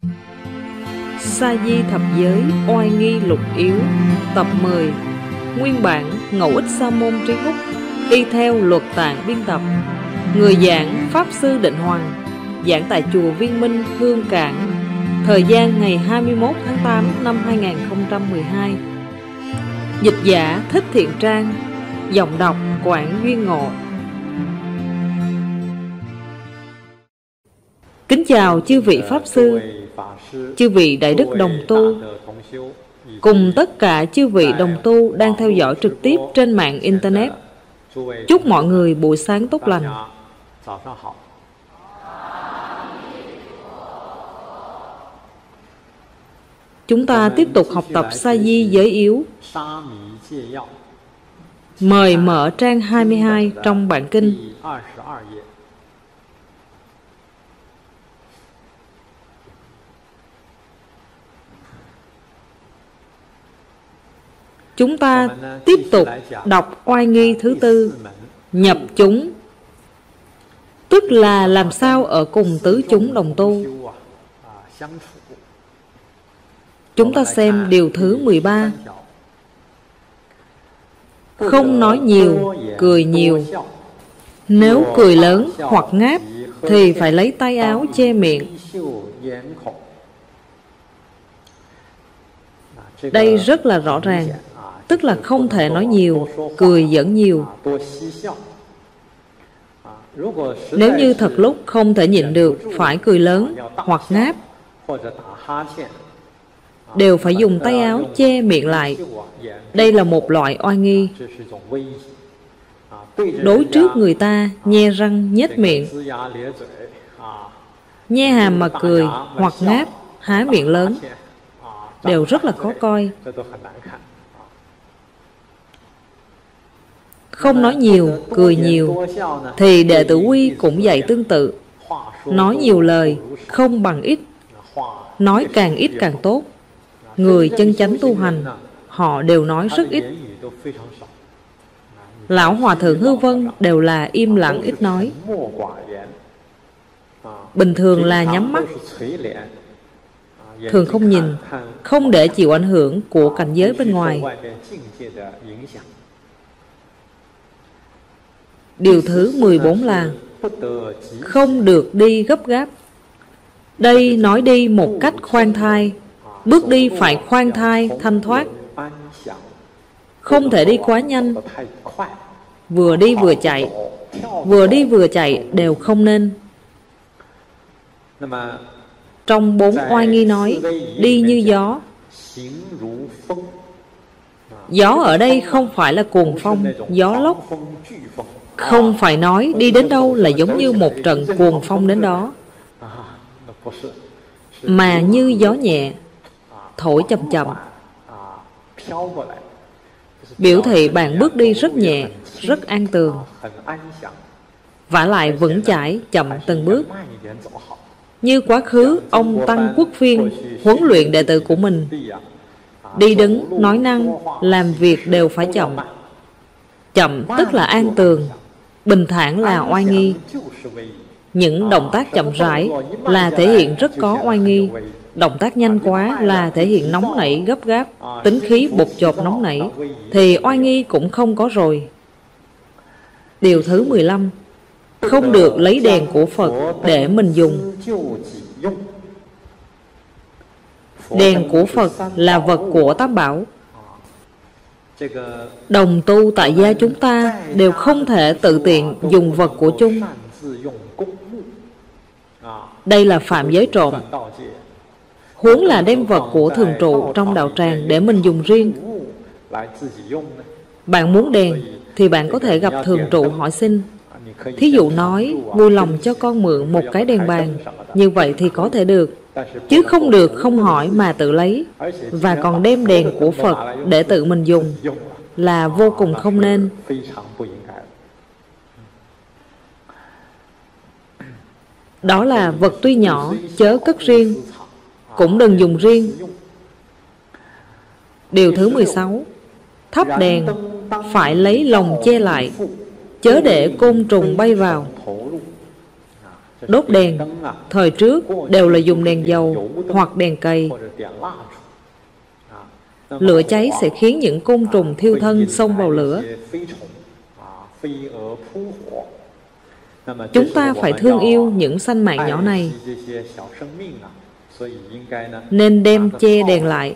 Sa Di Thập Giới Oai Nghi Lục Yếu Tập 10. Nguyên bản Ngẫu Ích Sa Môn Trí Húc, y theo Luật Tạng biên tập. Người giảng Pháp Sư Định Hoàng, giảng tại chùa Viên Minh, Hương Cảng. Thời gian ngày 21 tháng 8 năm 2012. Dịch giả Thích Thiện Trang, giọng đọc Quảng Duyên Ngộ. Kính chào chư vị Pháp Sư, chư vị Đại Đức Đồng Tu, cùng tất cả chư vị đồng tu đang theo dõi trực tiếp trên mạng Internet. Chúc mọi người buổi sáng tốt lành. Chúng ta tiếp tục học tập Sa Di Giới Yếu. Mời mở trang 22 trong bản kinh. Chúng ta tiếp tục đọc oai nghi thứ tư, nhập chúng, tức là làm sao ở cùng tứ chúng đồng tu. Chúng ta xem điều thứ 13. Không nói nhiều, cười nhiều. Nếu cười lớn hoặc ngáp thì phải lấy tay áo che miệng. Đây rất là rõ ràng, tức là không thể nói nhiều, cười giỡn nhiều. Nếu như thật lúc không thể nhịn được, phải cười lớn hoặc ngáp, đều phải dùng tay áo che miệng lại. Đây là một loại oai nghi. Đối trước người ta, nhe răng nhếch miệng, nhe hàm mà cười hoặc ngáp, há miệng lớn, đều rất là khó coi. Không nói nhiều, cười nhiều, thì đệ tử Quy cũng dạy tương tự. Nói nhiều lời, không bằng ít. Nói càng ít càng tốt. Người chân chánh tu hành, họ đều nói rất ít. Lão Hòa Thượng Hư Vân đều là im lặng ít nói. Bình thường là nhắm mắt, thường không nhìn, không để chịu ảnh hưởng của cảnh giới bên ngoài. Điều thứ 14 là không được đi gấp gáp. Đây nói đi một cách khoan thai. Bước đi phải khoan thai, thanh thoát. Không thể đi quá nhanh. Vừa đi vừa chạy, vừa đi vừa chạy đều không nên. Trong 4 oai nghi nói đi như gió. Gió ở đây không phải là cuồng phong, gió lốc. Không phải nói đi đến đâu là giống như một trận cuồng phong đến đó, mà như gió nhẹ, thổi chậm chậm, biểu thị bạn bước đi rất nhẹ, rất an tường, vả lại vững chãi, chậm từng bước. Như quá khứ, ông Tăng Quốc Phiên huấn luyện đệ tử của mình. Đi đứng, nói năng, làm việc đều phải chậm. Chậm tức là an tường, bình thản là oai nghi. Những động tác chậm rãi là thể hiện rất có oai nghi. Động tác nhanh quá là thể hiện nóng nảy gấp gáp, tính khí bột chộp nóng nảy, thì oai nghi cũng không có rồi. Điều thứ 15. Không được lấy đèn của Phật để mình dùng. Đèn của Phật là vật của Tam Bảo. Đồng tu tại gia chúng ta đều không thể tự tiện dùng vật của chung. Đây là phạm giới trộm. Huống là đem vật của thường trụ trong đạo tràng để mình dùng riêng. Bạn muốn đèn thì bạn có thể gặp thường trụ hỏi xin. Thí dụ nói vui lòng cho con mượn một cái đèn bàn. Như vậy thì có thể được, chứ không được không hỏi mà tự lấy, và còn đem đèn của Phật để tự mình dùng, là vô cùng không nên. Đó là vật tuy nhỏ chớ cất riêng, cũng đừng dùng riêng. Điều thứ 16. Thắp đèn phải lấy lồng che lại, chớ để côn trùng bay vào. đốt đèn. Thời trước đều là dùng đèn dầu hoặc đèn cầy. Lửa cháy sẽ khiến những côn trùng thiêu thân xông vào lửa. Chúng ta phải thương yêu những sanh mạng nhỏ này, nên đem che đèn lại.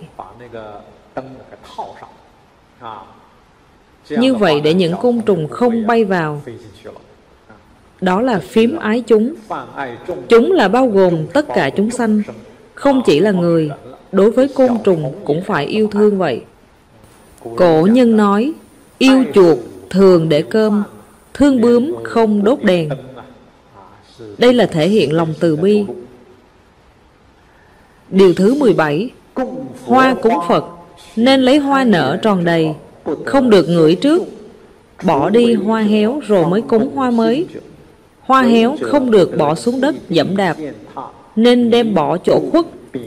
Như vậy để những côn trùng không bay vào. Đó là phím ái chúng. Chúng là bao gồm tất cả chúng sanh, không chỉ là người. Đối với côn trùng cũng phải yêu thương vậy. Cổ nhân nói, yêu chuột thường để cơm, thương bướm không đốt đèn. Đây là thể hiện lòng từ bi. Điều thứ 17. Hoa cúng Phật nên lấy hoa nở tròn đầy, không được ngửi trước. Bỏ đi hoa héo rồi mới cúng hoa mới. Hoa héo không được bỏ xuống đất dẫm đạp, nên đem bỏ chỗ khuất.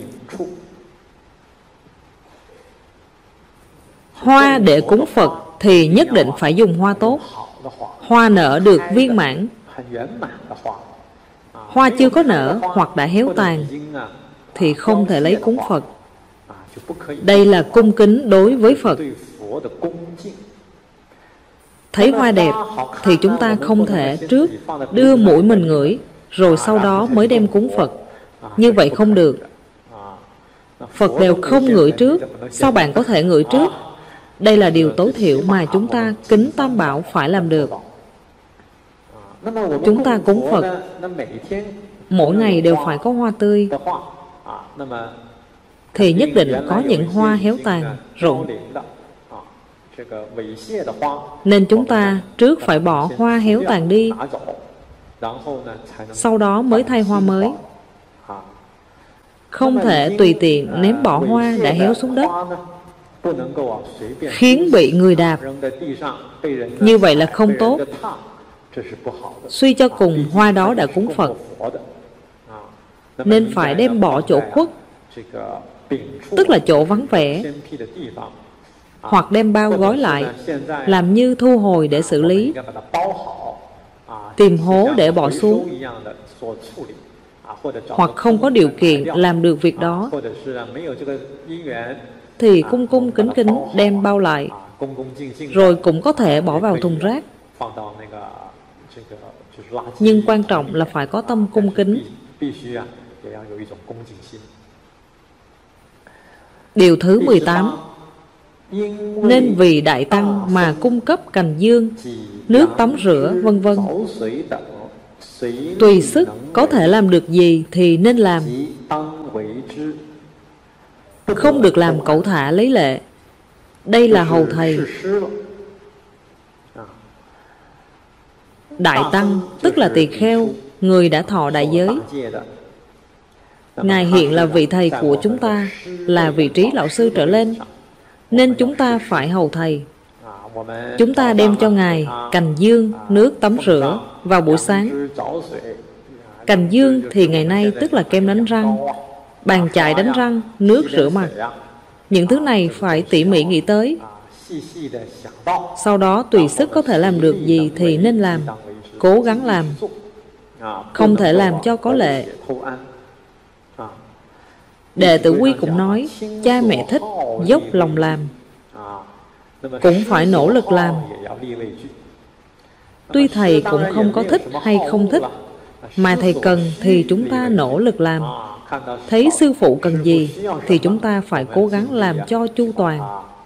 Hoa để cúng Phật thì nhất định phải dùng hoa tốt. Hoa nở được viên mãn. Hoa chưa có nở hoặc đã héo tàn thì không thể lấy cúng Phật. Đây là cung kính đối với Phật. Thấy hoa đẹp thì chúng ta không thể trước đưa mũi mình ngửi, rồi sau đó mới đem cúng Phật. Như vậy không được. Phật đều không ngửi trước, sao bạn có thể ngửi trước? Đây là điều tối thiểu mà chúng ta kính Tam Bảo phải làm được. Chúng ta cúng Phật, mỗi ngày đều phải có hoa tươi, thì nhất định có những hoa héo tàn, rụng. Nên chúng ta trước phải bỏ hoa héo tàn đi, sau đó mới thay hoa mới. Không thể tùy tiện ném bỏ hoa đã héo xuống đất, khiến bị người đạp. Như vậy là không tốt. Suy cho cùng hoa đó đã cúng Phật, nên phải đem bỏ chỗ khuất, tức là chỗ vắng vẻ, hoặc đem bao gói lại, làm như thu hồi để xử lý, tìm hố để bỏ xuống, hoặc không có điều kiện làm được việc đó, thì cung cung kính kính đem bao lại, rồi cũng có thể bỏ vào thùng rác. Nhưng quan trọng là phải có tâm cung kính. Điều thứ 18. Nên vì Đại Tăng mà cung cấp cành dương, nước tắm rửa, vân vân. Tùy sức có thể làm được gì thì nên làm, không được làm cẩu thả lấy lệ. Đây là hầu thầy. Đại Tăng tức là tỳ kheo, người đã thọ đại giới. Ngài hiện là vị thầy của chúng ta, là vị trí lão sư trở lên, nên chúng ta phải hầu thầy. Chúng ta đem cho Ngài cành dương, nước tắm rửa vào buổi sáng. Cành dương thì ngày nay tức là kem đánh răng, bàn chải đánh răng, nước rửa mặt. Những thứ này phải tỉ mỉ nghĩ tới. Sau đó tùy sức có thể làm được gì thì nên làm, cố gắng làm, không thể làm cho có lệ. Đệ tử Quy cũng nói, cha mẹ thích, dốc lòng làm, cũng phải nỗ lực làm. Tuy thầy cũng không có thích hay không thích, mà thầy cần thì chúng ta nỗ lực làm. Thấy sư phụ cần gì thì chúng ta phải cố gắng làm cho chu toàn.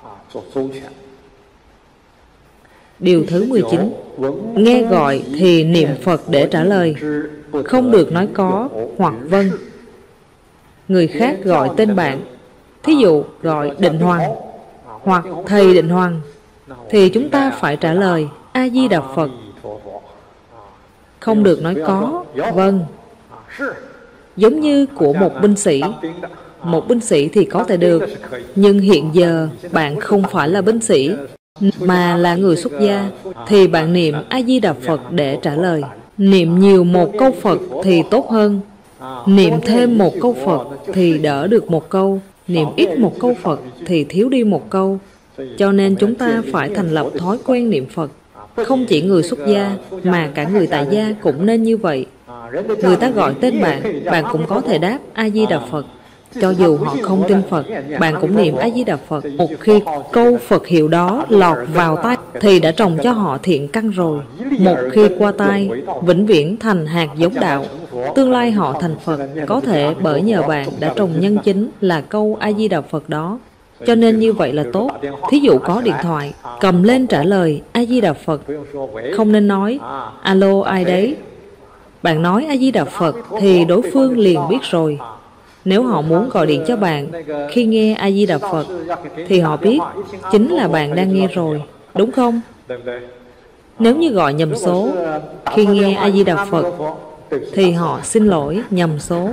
Điều thứ 19. Nghe gọi thì niệm Phật để trả lời, không được nói có hoặc vâng. Người khác gọi tên bạn, thí dụ gọi Định Hoàng hoặc thầy Định Hoàng, thì chúng ta phải trả lời A Di Đà Phật. Không được nói có, vâng. Giống như của một binh sĩ. Một binh sĩ thì có thể được, nhưng hiện giờ bạn không phải là binh sĩ, mà là người xuất gia, thì bạn niệm A Di Đà Phật để trả lời. Niệm nhiều một câu Phật thì tốt hơn. Niệm thêm một câu Phật thì đỡ được một câu. Niệm ít một câu Phật thì thiếu đi một câu. Cho nên chúng ta phải thành lập thói quen niệm Phật. Không chỉ người xuất gia, mà cả người tại gia cũng nên như vậy. Người ta gọi tên bạn, bạn cũng có thể đáp A-di-đà Phật. Cho dù họ không tin Phật, bạn cũng niệm A-di-đà Phật. Một khi câu Phật hiệu đó lọt vào tai thì đã trồng cho họ thiện căn rồi. Một khi qua tai, vĩnh viễn thành hạt giống đạo. Tương lai họ thành Phật, có thể bởi nhờ bạn đã trồng nhân chính là câu A-di-đà Phật đó. Cho nên như vậy là tốt. Thí dụ có điện thoại, cầm lên trả lời A-di-đà Phật. Không nên nói alo ai đấy. Bạn nói A-di-đà Phật thì đối phương liền biết rồi. Nếu họ muốn gọi điện cho bạn khi nghe A-di-đà Phật thì họ biết chính là bạn đang nghe rồi, đúng không? Nếu như gọi nhầm số khi nghe A-di-đà Phật thì họ xin lỗi nhầm số.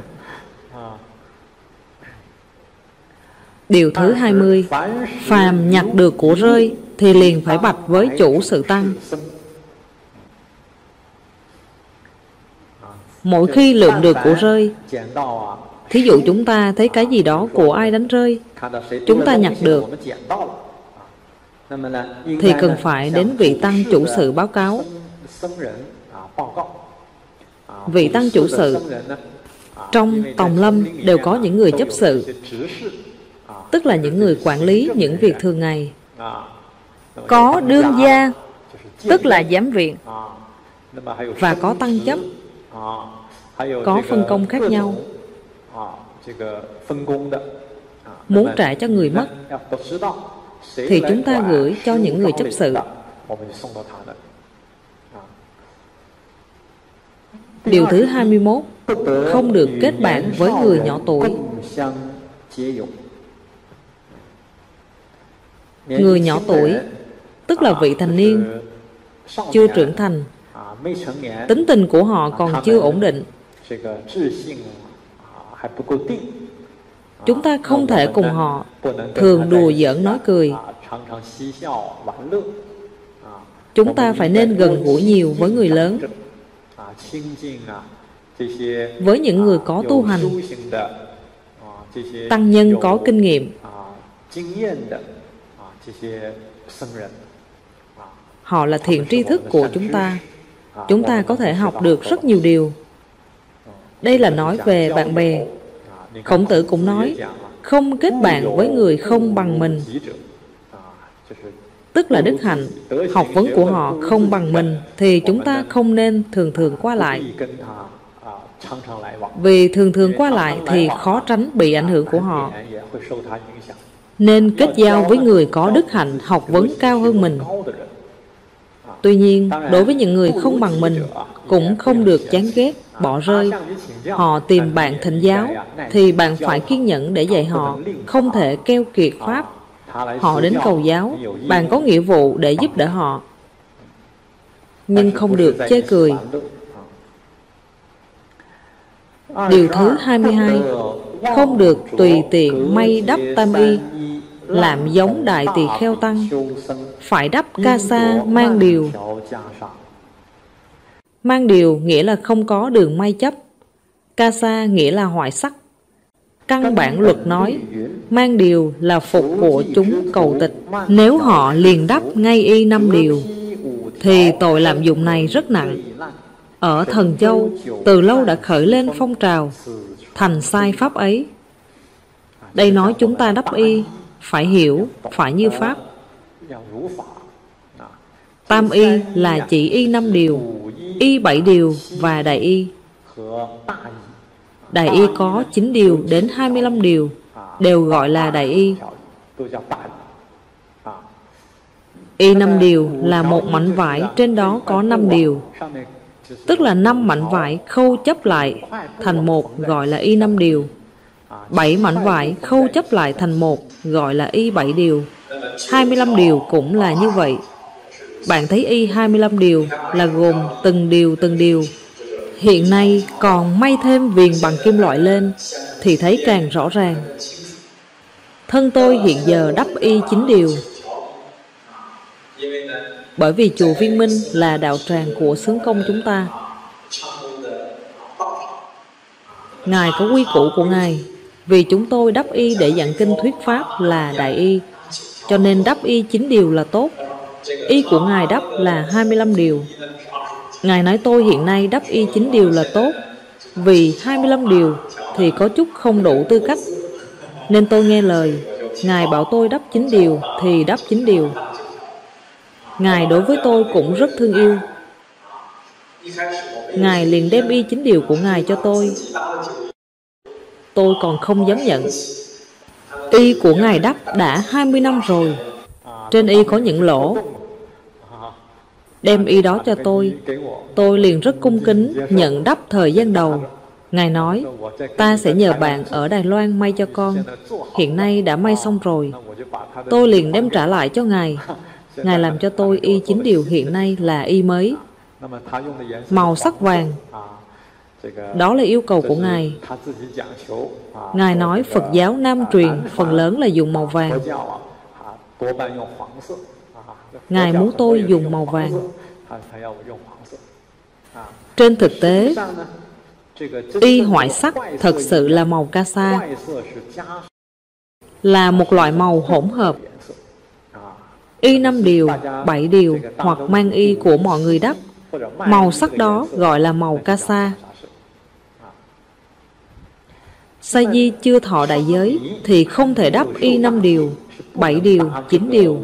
Điều thứ 20, phàm nhặt được của rơi thì liền phải bạch với chủ sự tăng. Mỗi khi lượm được của rơi, thí dụ chúng ta thấy cái gì đó của ai đánh rơi, chúng ta nhặt được, thì cần phải đến vị tăng chủ sự báo cáo. Vị tăng chủ sự trong tòng lâm đều có những người chấp sự, tức là những người quản lý những việc thường ngày. Có đương gia, tức là giám viện, và có tăng chấp, có phân công khác nhau. Muốn trả cho người mất thì chúng ta gửi cho những người chấp sự. Điều thứ 21, không được kết bạn với người nhỏ tuổi. Người nhỏ tuổi tức là vị thành niên, chưa trưởng thành, tính tình của họ còn chưa ổn định. Chúng ta không thể cùng họ thường đùa giỡn nói cười. Chúng ta phải nên gần gũi nhiều với người lớn, với những người có tu hành, tăng nhân có kinh nghiệm. Họ là thiện tri thức của chúng ta. Chúng ta có thể học được rất nhiều điều. Đây là nói về bạn bè. Khổng Tử cũng nói, không kết bạn với người không bằng mình, tức là đức hạnh, học vấn của họ không bằng mình, thì chúng ta không nên thường thường qua lại. Vì thường thường qua lại thì khó tránh bị ảnh hưởng của họ. Nên kết giao với người có đức hạnh, học vấn cao hơn mình. Tuy nhiên, đối với những người không bằng mình, cũng không được chán ghét, bỏ rơi. Họ tìm bạn thỉnh giáo, thì bạn phải kiên nhẫn để dạy họ, không thể keo kiệt pháp. Họ đến cầu giáo, bạn có nghĩa vụ để giúp đỡ họ, nhưng không được chê cười. Điều thứ 22, không được tùy tiện may đắp tam y, làm giống đại tỳ kheo tăng, phải đắp ca sa mang điều. Mang điều nghĩa là không có đường may chấp, ca sa nghĩa là hoại sắc. Căn bản luật nói, mang điều là phục của chúng cầu tịch. Nếu họ liền đắp ngay y 5 điều, thì tội lạm dụng này rất nặng. Ở Thần Châu, từ lâu đã khởi lên phong trào thành sai pháp ấy. Đây nói chúng ta đắp y, phải hiểu, phải như pháp. Tam y là chỉ y 5 điều, y 7 điều và đại y. Đại y có 9 điều đến 25 điều, đều gọi là đại y. Y 5 điều là một mảnh vải, trên đó có 5 điều, tức là 5 mảnh vải khâu chấp lại thành một, gọi là y 5 điều. 7 mảnh vải khâu chấp lại thành một, gọi là y 7 điều. 25 điều cũng là như vậy. Bạn thấy y 25 điều là gồm từng điều. Hiện nay còn may thêm viền bằng kim loại lên thì thấy càng rõ ràng. Thân tôi hiện giờ đắp y 9 điều. Bởi vì chùa Viên Minh là đạo tràng của xướng công chúng ta. Ngài có quy củ của Ngài. Vì chúng tôi đắp y để giảng kinh thuyết pháp là đại y, cho nên đắp y 9 điều là tốt. Y của Ngài đắp là 25 điều. Ngài nói tôi hiện nay đắp y 9 điều là tốt, vì 25 điều thì có chút không đủ tư cách, nên tôi nghe lời. Ngài bảo tôi đắp 9 điều thì đắp 9 điều. Ngài đối với tôi cũng rất thương yêu. Ngài liền đem y 9 điều của Ngài cho tôi. Tôi còn không dám nhận. Y của Ngài đắp đã 20 năm rồi. Trên y có những lỗ. Đem y đó cho tôi liền rất cung kính nhận đắp thời gian đầu. Ngài nói, ta sẽ nhờ bạn ở Đài Loan may cho con. Hiện nay đã may xong rồi. Tôi liền đem trả lại cho Ngài. Ngài làm cho tôi y 9 điều hiện nay là y mới, màu sắc vàng. Đó là yêu cầu của Ngài. Ngài nói Phật giáo Nam truyền phần lớn là dùng màu vàng. Ngài muốn tôi dùng màu vàng. Trên thực tế, y hoại sắc thật sự là màu ca sa, là một loại màu hỗn hợp. Y 5 điều, 7 điều hoặc mang y của mọi người đắp, màu sắc đó gọi là màu ca sa. Sa di chưa thọ đại giới thì không thể đắp y 5 điều, 7 điều, 9 điều.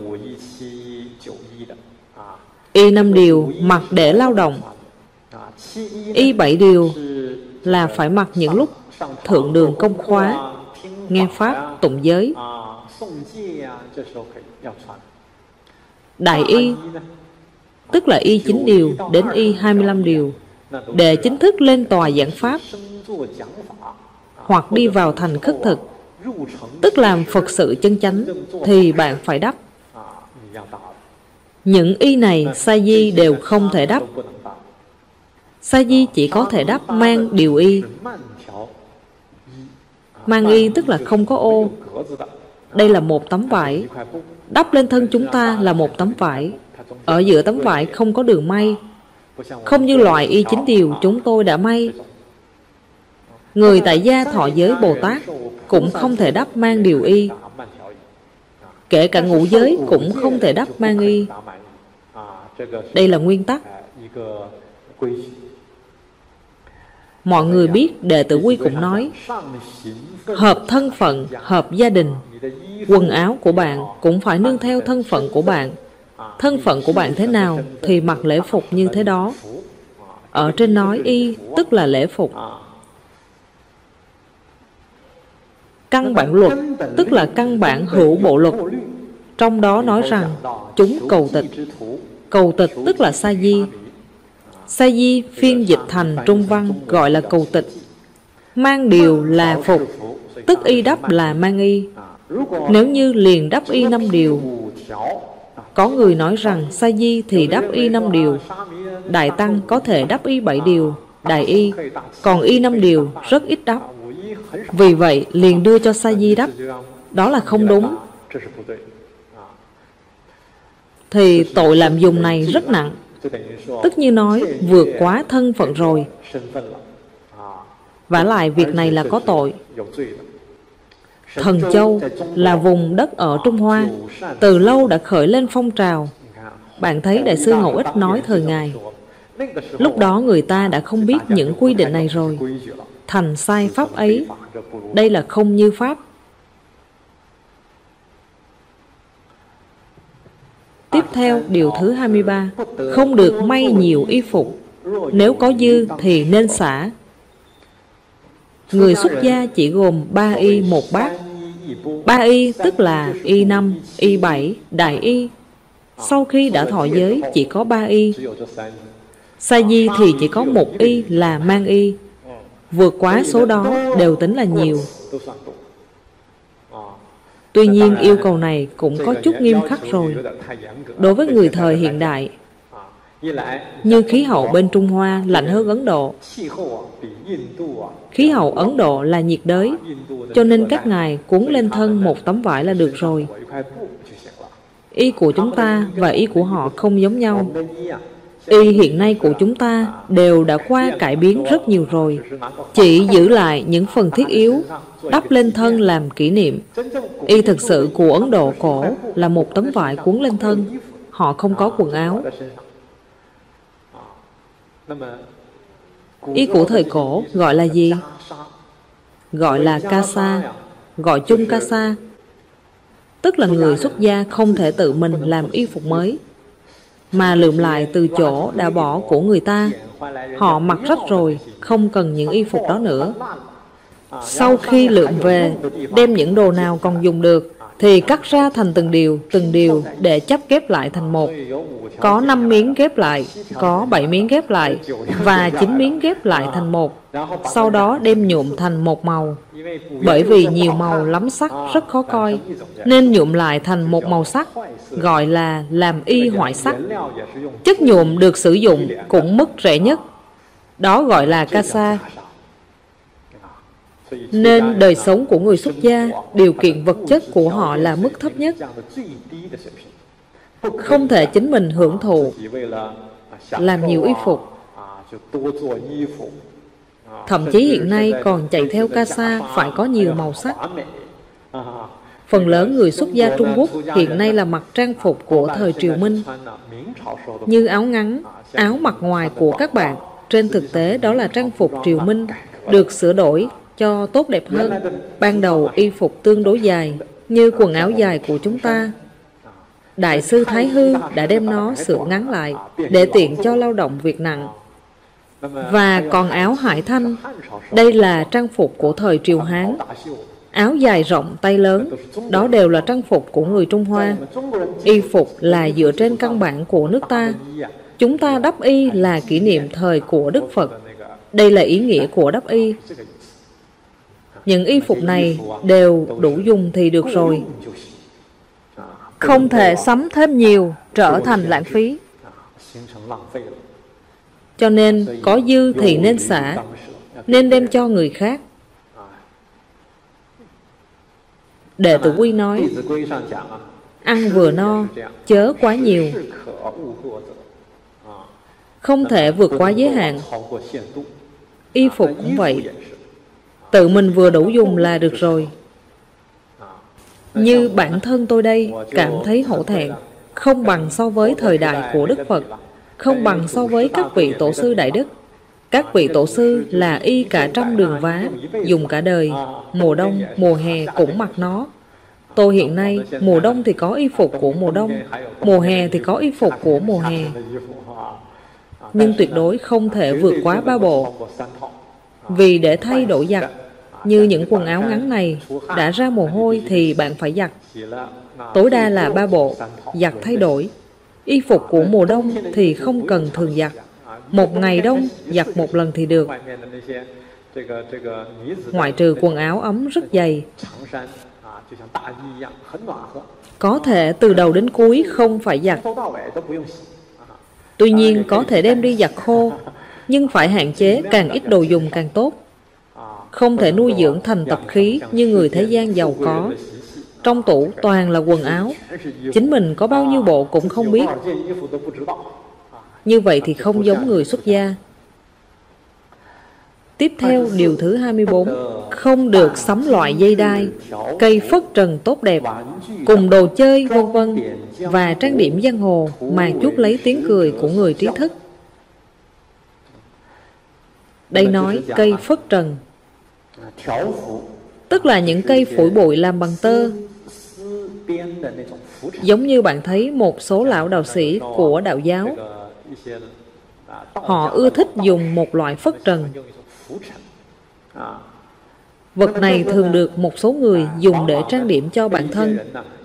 Y 5 điều mặc để lao động. Y 7 điều là phải mặc những lúc thượng đường công khóa, nghe pháp, tụng giới. Đại y tức là y 9 điều đến y 25 điều, để chính thức lên tòa giảng pháp hoặc đi vào thành khất thực, tức làm Phật sự chân chánh, thì bạn phải đắp. Những y này sa di đều không thể đắp. Sa di chỉ có thể đắp mang điều y. Mang y tức là không có ô. Đây là một tấm vải. Đắp lên thân chúng ta là một tấm vải. Ở giữa tấm vải không có đường may, không như loại y 9 điều chúng tôi đã may. Người tại gia thọ giới Bồ Tát cũng không thể đắp mang điều y. Kể cả ngũ giới cũng không thể đắp mang y. Đây là nguyên tắc. Mọi người biết, Đệ tử Quy cũng nói, hợp thân phận, hợp gia đình. Quần áo của bạn cũng phải nương theo thân phận của bạn. Thân phận của bạn thế nào thì mặc lễ phục như thế đó. Ở trên nói y tức là lễ phục. Căn bản luật tức là căn bản hữu bộ luật. Trong đó nói rằng chúng cầu tịch. Cầu tịch tức là sa di. Sa di phiên dịch thành trung văn gọi là cầu tịch. Mang điều là phục, tức y đắp là mang y. Nếu như liền đắp y 5 điều, có người nói rằng sa di thì đắp y 5 điều, đại tăng có thể đắp y 7 điều, đại y, còn y 5 điều rất ít đắp. Vì vậy liền đưa cho sa di đắp. Đó là không đúng. Thì tội làm dùng này rất nặng. Tức như nói vượt quá thân phận rồi. Vả lại việc này là có tội. Thần Châu là vùng đất ở Trung Hoa, từ lâu đã khởi lên phong trào. Bạn thấy Đại sư Ngẫu Ích nói thời Ngài, lúc đó người ta đã không biết những quy định này rồi, thành sai pháp ấy. Đây là không như pháp. Tiếp theo điều thứ 23, không được may nhiều y phục. Nếu có dư thì nên xả. Người xuất gia chỉ gồm 3 y 1 bát. 3 y tức là y 5, y 7, đại y. Sau khi đã thọ giới chỉ có 3 y. Sa di thì chỉ có 1 y là mang y. Vượt quá số đó đều tính là nhiều. Tuy nhiên yêu cầu này cũng có chút nghiêm khắc rồi. Đối với người thời hiện đại, như khí hậu bên Trung Hoa lạnh hơn Ấn Độ. Khí hậu Ấn Độ là nhiệt đới, cho nên các ngài cuốn lên thân một tấm vải là được rồi. Y của chúng ta và y của họ không giống nhau. Y hiện nay của chúng ta đều đã qua cải biến rất nhiều rồi. Chỉ giữ lại những phần thiết yếu, đắp lên thân làm kỷ niệm. Y thực sự của Ấn Độ cổ là một tấm vải cuốn lên thân. Họ không có quần áo. Y của thời cổ gọi là gì? Gọi là Kasa, gọi chung Kasa. Tức là người xuất gia không thể tự mình làm y phục mới, mà lượm lại từ chỗ đã bỏ của người ta. Họ mặc rách rồi, không cần những y phục đó nữa. Sau khi lượm về, đem những đồ nào còn dùng được thì cắt ra thành từng điều để chắp ghép lại thành một. Có 5 miếng ghép lại, có 7 miếng ghép lại và 9 miếng ghép lại thành một. Sau đó đem nhuộm thành một màu. Bởi vì nhiều màu lắm sắc rất khó coi, nên nhuộm lại thành một màu sắc, gọi là làm y hoại sắc. Chất nhuộm được sử dụng cũng mức rẻ nhất, đó gọi là Kasa. Nên đời sống của người xuất gia, điều kiện vật chất của họ là mức thấp nhất, không thể chính mình hưởng thụ, làm nhiều y phục. Thậm chí hiện nay còn chạy theo Kasa phải có nhiều màu sắc. Phần lớn người xuất gia Trung Quốc hiện nay là mặc trang phục của thời Triều Minh, như áo ngắn, áo mặc ngoài của các bạn. Trên thực tế đó là trang phục Triều Minh, được sửa đổi cho tốt đẹp hơn. Ban đầu y phục tương đối dài, như quần áo dài của chúng ta. Đại sư Thái Hư đã đem nó sửa ngắn lại, để tiện cho lao động việc nặng. Và còn áo Hải Thanh, đây là trang phục của thời Triều Hán. Áo dài rộng tay lớn, đó đều là trang phục của người Trung Hoa. Y phục là dựa trên căn bản của nước ta. Chúng ta đắp y là kỷ niệm thời của Đức Phật. Đây là ý nghĩa của đắp y. Những y phục này đều đủ dùng thì được rồi, không thể sắm thêm nhiều, trở thành lãng phí. Cho nên có dư thì nên xả, nên đem cho người khác. Đệ Tử Quy nói, ăn vừa no, chớ quá nhiều, không thể vượt quá giới hạn. Y phục cũng vậy, tự mình vừa đủ dùng là được rồi. Như bản thân tôi đây, cảm thấy hổ thẹn, không bằng so với thời đại của Đức Phật, không bằng so với các vị tổ sư đại đức. Các vị tổ sư là y cả trăm đường vá, dùng cả đời, mùa đông, mùa hè cũng mặc nó. Tôi hiện nay, mùa đông thì có y phục của mùa đông, mùa hè thì có y phục của mùa hè. Nhưng tuyệt đối không thể vượt quá 3 bộ. Vì để thay đổi giặt, như những quần áo ngắn này, đã ra mồ hôi thì bạn phải giặt. Tối đa là 3 bộ, giặt thay đổi. Y phục của mùa đông thì không cần thường giặt. Một ngày đông, giặt một lần thì được. Ngoại trừ quần áo ấm rất dày, có thể từ đầu đến cuối không phải giặt. Tuy nhiên có thể đem đi giặt khô, nhưng phải hạn chế càng ít đồ dùng càng tốt. Không thể nuôi dưỡng thành tập khí như người thế gian giàu có. Trong tủ toàn là quần áo, chính mình có bao nhiêu bộ cũng không biết. Như vậy thì không giống người xuất gia. Tiếp theo điều thứ 24, không được sắm loại dây đai, cây phất trần tốt đẹp, cùng đồ chơi vân vân và trang điểm giang hồ mà chuốc lấy tiếng cười của người trí thức. Đây nói cây phất trần, tức là những cây phủi bụi làm bằng tơ. Giống như bạn thấy một số lão đạo sĩ của đạo giáo, họ ưa thích dùng một loại phất trần. Vật này thường được một số người dùng để trang điểm cho bản thân.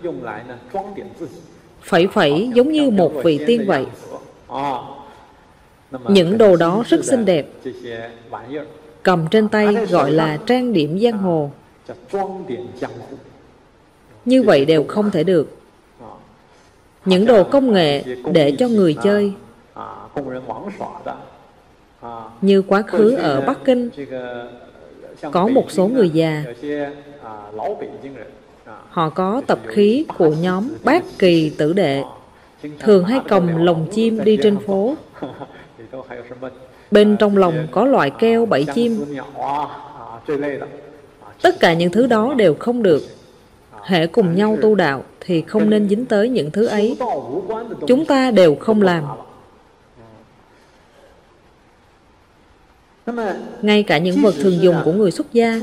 Phẩy phẩy giống như một vị tiên vậy. Những đồ đó rất xinh đẹp. Cầm trên tay gọi là trang điểm giang hồ. Như vậy đều không thể được. Những đồ công nghệ để cho người chơi. Như quá khứ ở Bắc Kinh, có một số người già, họ có tập khí của nhóm Bát Kỳ Tử Đệ, thường hay cầm lồng chim đi trên phố. Bên trong lồng có loại keo bẫy chim. Tất cả những thứ đó đều không được. Hễ cùng nhau tu đạo thì không nên dính tới những thứ ấy. Chúng ta đều không làm. Ngay cả những vật thường dùng của người xuất gia,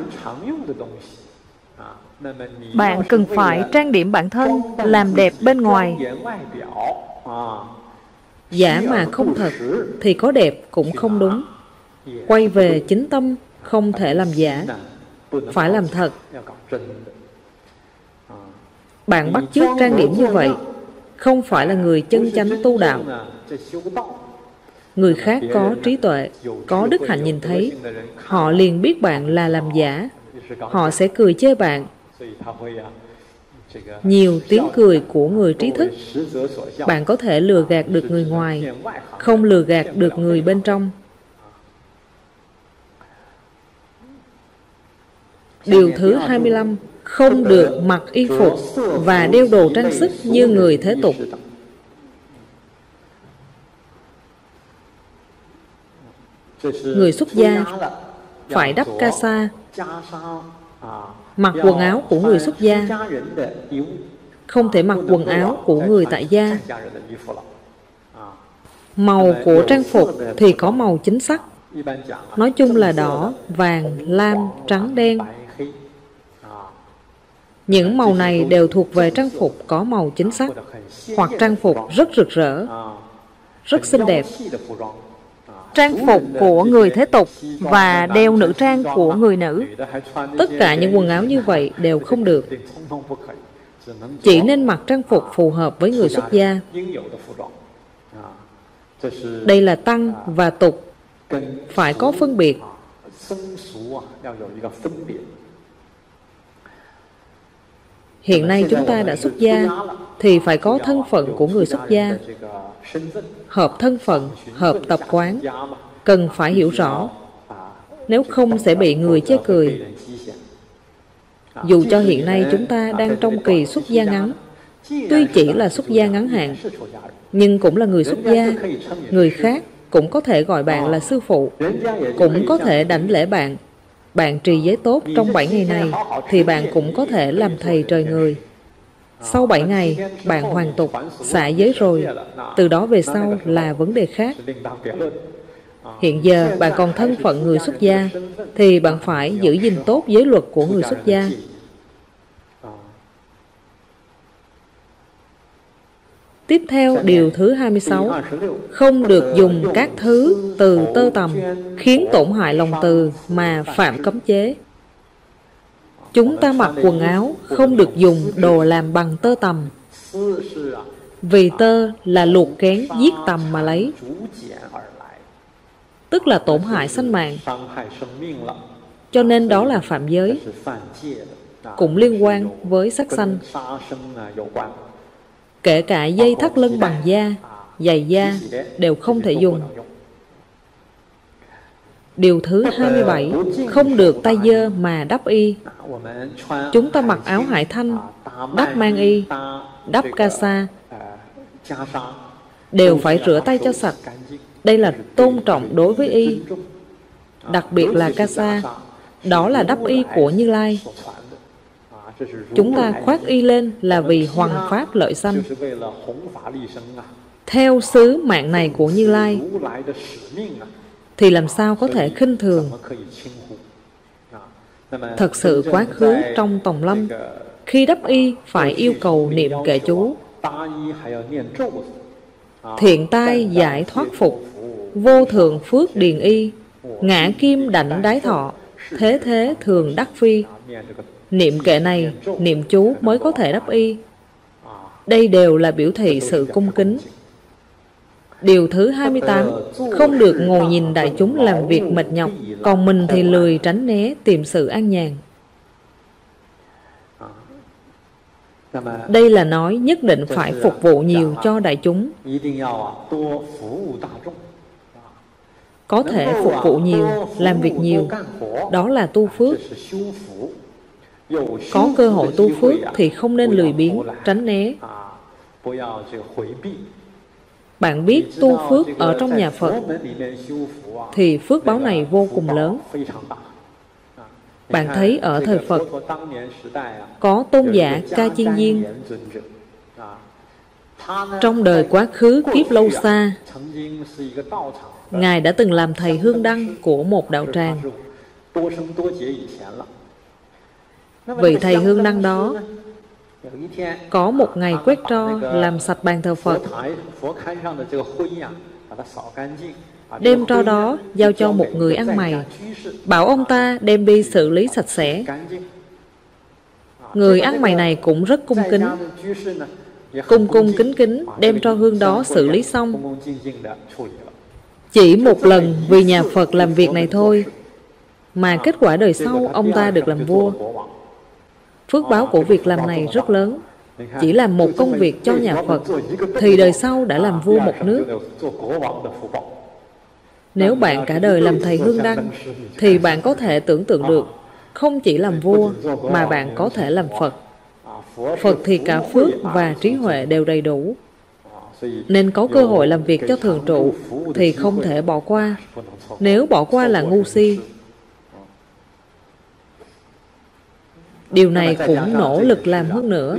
bạn cần phải trang điểm bản thân, làm đẹp bên ngoài. Giả mà không thật thì có đẹp cũng không đúng. Quay về chính tâm, không thể làm giả, phải làm thật. Bạn bắt chước trang điểm như vậy, không phải là người chân chánh tu đạo. Người khác có trí tuệ, có đức hạnh nhìn thấy, họ liền biết bạn là làm giả. Họ sẽ cười chê bạn. Nhiều tiếng cười của người trí thức. Bạn có thể lừa gạt được người ngoài, không lừa gạt được người bên trong. Điều thứ 25, không được mặc y phục và đeo đồ trang sức như người thế tục. Người xuất gia phải đắp ca sa, mặc quần áo của người xuất gia, không thể mặc quần áo của người tại gia. Màu của trang phục thì có màu chính sắc, nói chung là đỏ, vàng, lam, trắng, đen. Những màu này đều thuộc về trang phục có màu chính sắc, hoặc trang phục rất rực rỡ, rất xinh đẹp. Trang phục của người thế tục và đeo nữ trang của người nữ, tất cả những quần áo như vậy đều không được. Chỉ nên mặc trang phục phù hợp với người xuất gia. Đây là tăng và tục, phải có phân biệt. Hiện nay chúng ta đã xuất gia thì phải có thân phận của người xuất gia. Hợp thân phận, hợp tập quán, cần phải hiểu rõ. Nếu không sẽ bị người chê cười. Dù cho hiện nay chúng ta đang trong kỳ xuất gia ngắn, tuy chỉ là xuất gia ngắn hạn, nhưng cũng là người xuất gia. Người khác cũng có thể gọi bạn là sư phụ, cũng có thể đảnh lễ bạn. Bạn trì giới tốt trong 7 ngày này thì bạn cũng có thể làm thầy trời người. Sau 7 ngày, bạn hoàn tục, xả giới rồi. Từ đó về sau là vấn đề khác. Hiện giờ bạn còn thân phận người xuất gia thì bạn phải giữ gìn tốt giới luật của người xuất gia. Tiếp theo, điều thứ 26, không được dùng các thứ từ tơ tằm khiến tổn hại lòng từ mà phạm cấm chế. Chúng ta mặc quần áo không được dùng đồ làm bằng tơ tằm, vì tơ là luộc kén giết tằm mà lấy, tức là tổn hại sinh mạng, cho nên đó là phạm giới, cũng liên quan với sát sanh. Kể cả dây thắt lưng bằng da, giày da đều không thể dùng. Điều thứ 27, không được tay dơ mà đắp y. Chúng ta mặc áo hải thanh, đắp mang y, đắp ca sa, đều phải rửa tay cho sạch. Đây là tôn trọng đối với y. Đặc biệt là ca sa, đó là đắp y của Như Lai. Chúng ta khoác y lên là vì hoằng pháp lợi sanh. Theo sứ mạng này của Như Lai thì làm sao có thể khinh thường. Thật sự quá khứ trong Tòng Lâm, khi đắp y phải yêu cầu niệm kệ chú: thiện tai giải thoát phục, vô thượng phước điền y, ngã kim đảnh đái thọ, thế thế thường đắc phi. Niệm kệ này, niệm chú mới có thể đắp y. Đây đều là biểu thị sự cung kính. Điều thứ 28, không được ngồi nhìn đại chúng làm việc mệt nhọc, còn mình thì lười tránh né tìm sự an nhàn. Đây là nói nhất định phải phục vụ nhiều cho đại chúng. Có thể phục vụ nhiều, làm việc nhiều, đó là tu phước. Có cơ hội tu phước thì không nên lười biếng, tránh né. Bạn biết tu phước ở trong nhà Phật thì phước báo này vô cùng lớn. Bạn thấy ở thời Phật có tôn giả Ca Chiên Viên. Trong đời quá khứ kiếp lâu xa, Ngài đã từng làm thầy hương đăng của một đạo tràng. Vị thầy hương đăng đó có một ngày quét tro làm sạch bàn thờ Phật, đem tro đó giao cho một người ăn mày, bảo ông ta đem đi xử lý sạch sẽ. Người ăn mày này cũng rất cung kính, cung cung kính kính đem tro hương đó xử lý xong. Chỉ một lần vì nhà Phật làm việc này thôi mà kết quả đời sau ông ta được làm vua. Phước báo của việc làm này rất lớn. Chỉ làm một công việc cho nhà Phật thì đời sau đã làm vua một nước. Nếu bạn cả đời làm thầy hương đăng thì bạn có thể tưởng tượng được, không chỉ làm vua mà bạn có thể làm Phật. Phật thì cả phước và trí huệ đều đầy đủ, nên có cơ hội làm việc cho thường trụ thì không thể bỏ qua. Nếu bỏ qua là ngu si. Điều này cũng nỗ lực làm hơn nữa.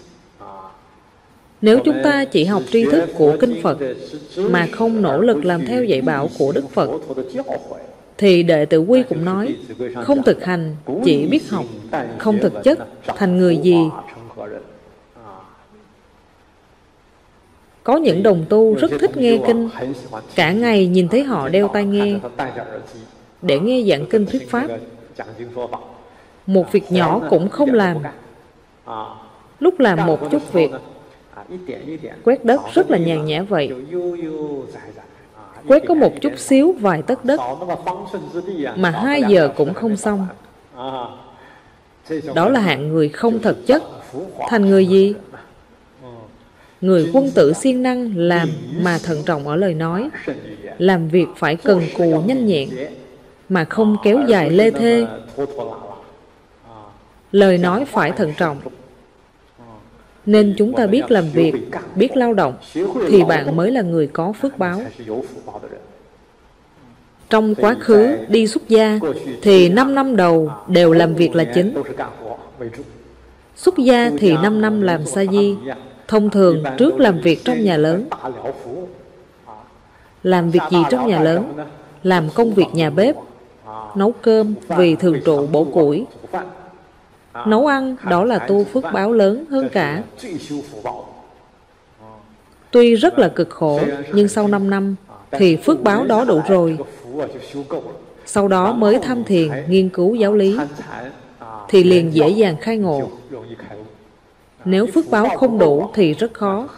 Nếu chúng ta chỉ học tri thức của kinh Phật mà không nỗ lực làm theo dạy bảo của Đức Phật, thì Đệ Tử Quy cũng nói, không thực hành, chỉ biết học, không thực chất, thành người gì? Có những đồng tu rất thích nghe kinh, cả ngày nhìn thấy họ đeo tai nghe để nghe giảng kinh thuyết pháp. Một việc nhỏ cũng không làm. Lúc làm một chút việc, quét đất rất là nhàn nhã vậy. Quét có một chút xíu vài tấc đất mà 2 giờ cũng không xong. Đó là hạng người không thực chất. Thành người gì? Người quân tử siêng năng, làm mà thận trọng ở lời nói, làm việc phải cần cù nhanh nhẹn mà không kéo dài lê thê. Lời nói phải thận trọng. Nên chúng ta biết làm việc, biết lao động thì bạn mới là người có phước báo. Trong quá khứ đi xuất gia thì 5 năm đầu đều làm việc là chính. Xuất gia thì 5 năm làm sa di. Thông thường trước làm việc trong nhà lớn. Làm việc gì trong nhà lớn? Làm công việc nhà bếp, nấu cơm vì thường trụ bổ củi. Nấu ăn đó là tu phước báo lớn hơn cả. Tuy rất là cực khổ, nhưng sau 5 năm thì phước báo đó đủ rồi. Sau đó mới tham thiền, nghiên cứu giáo lý thì liền dễ dàng khai ngộ. Nếu phước báo không đủ thì rất khó.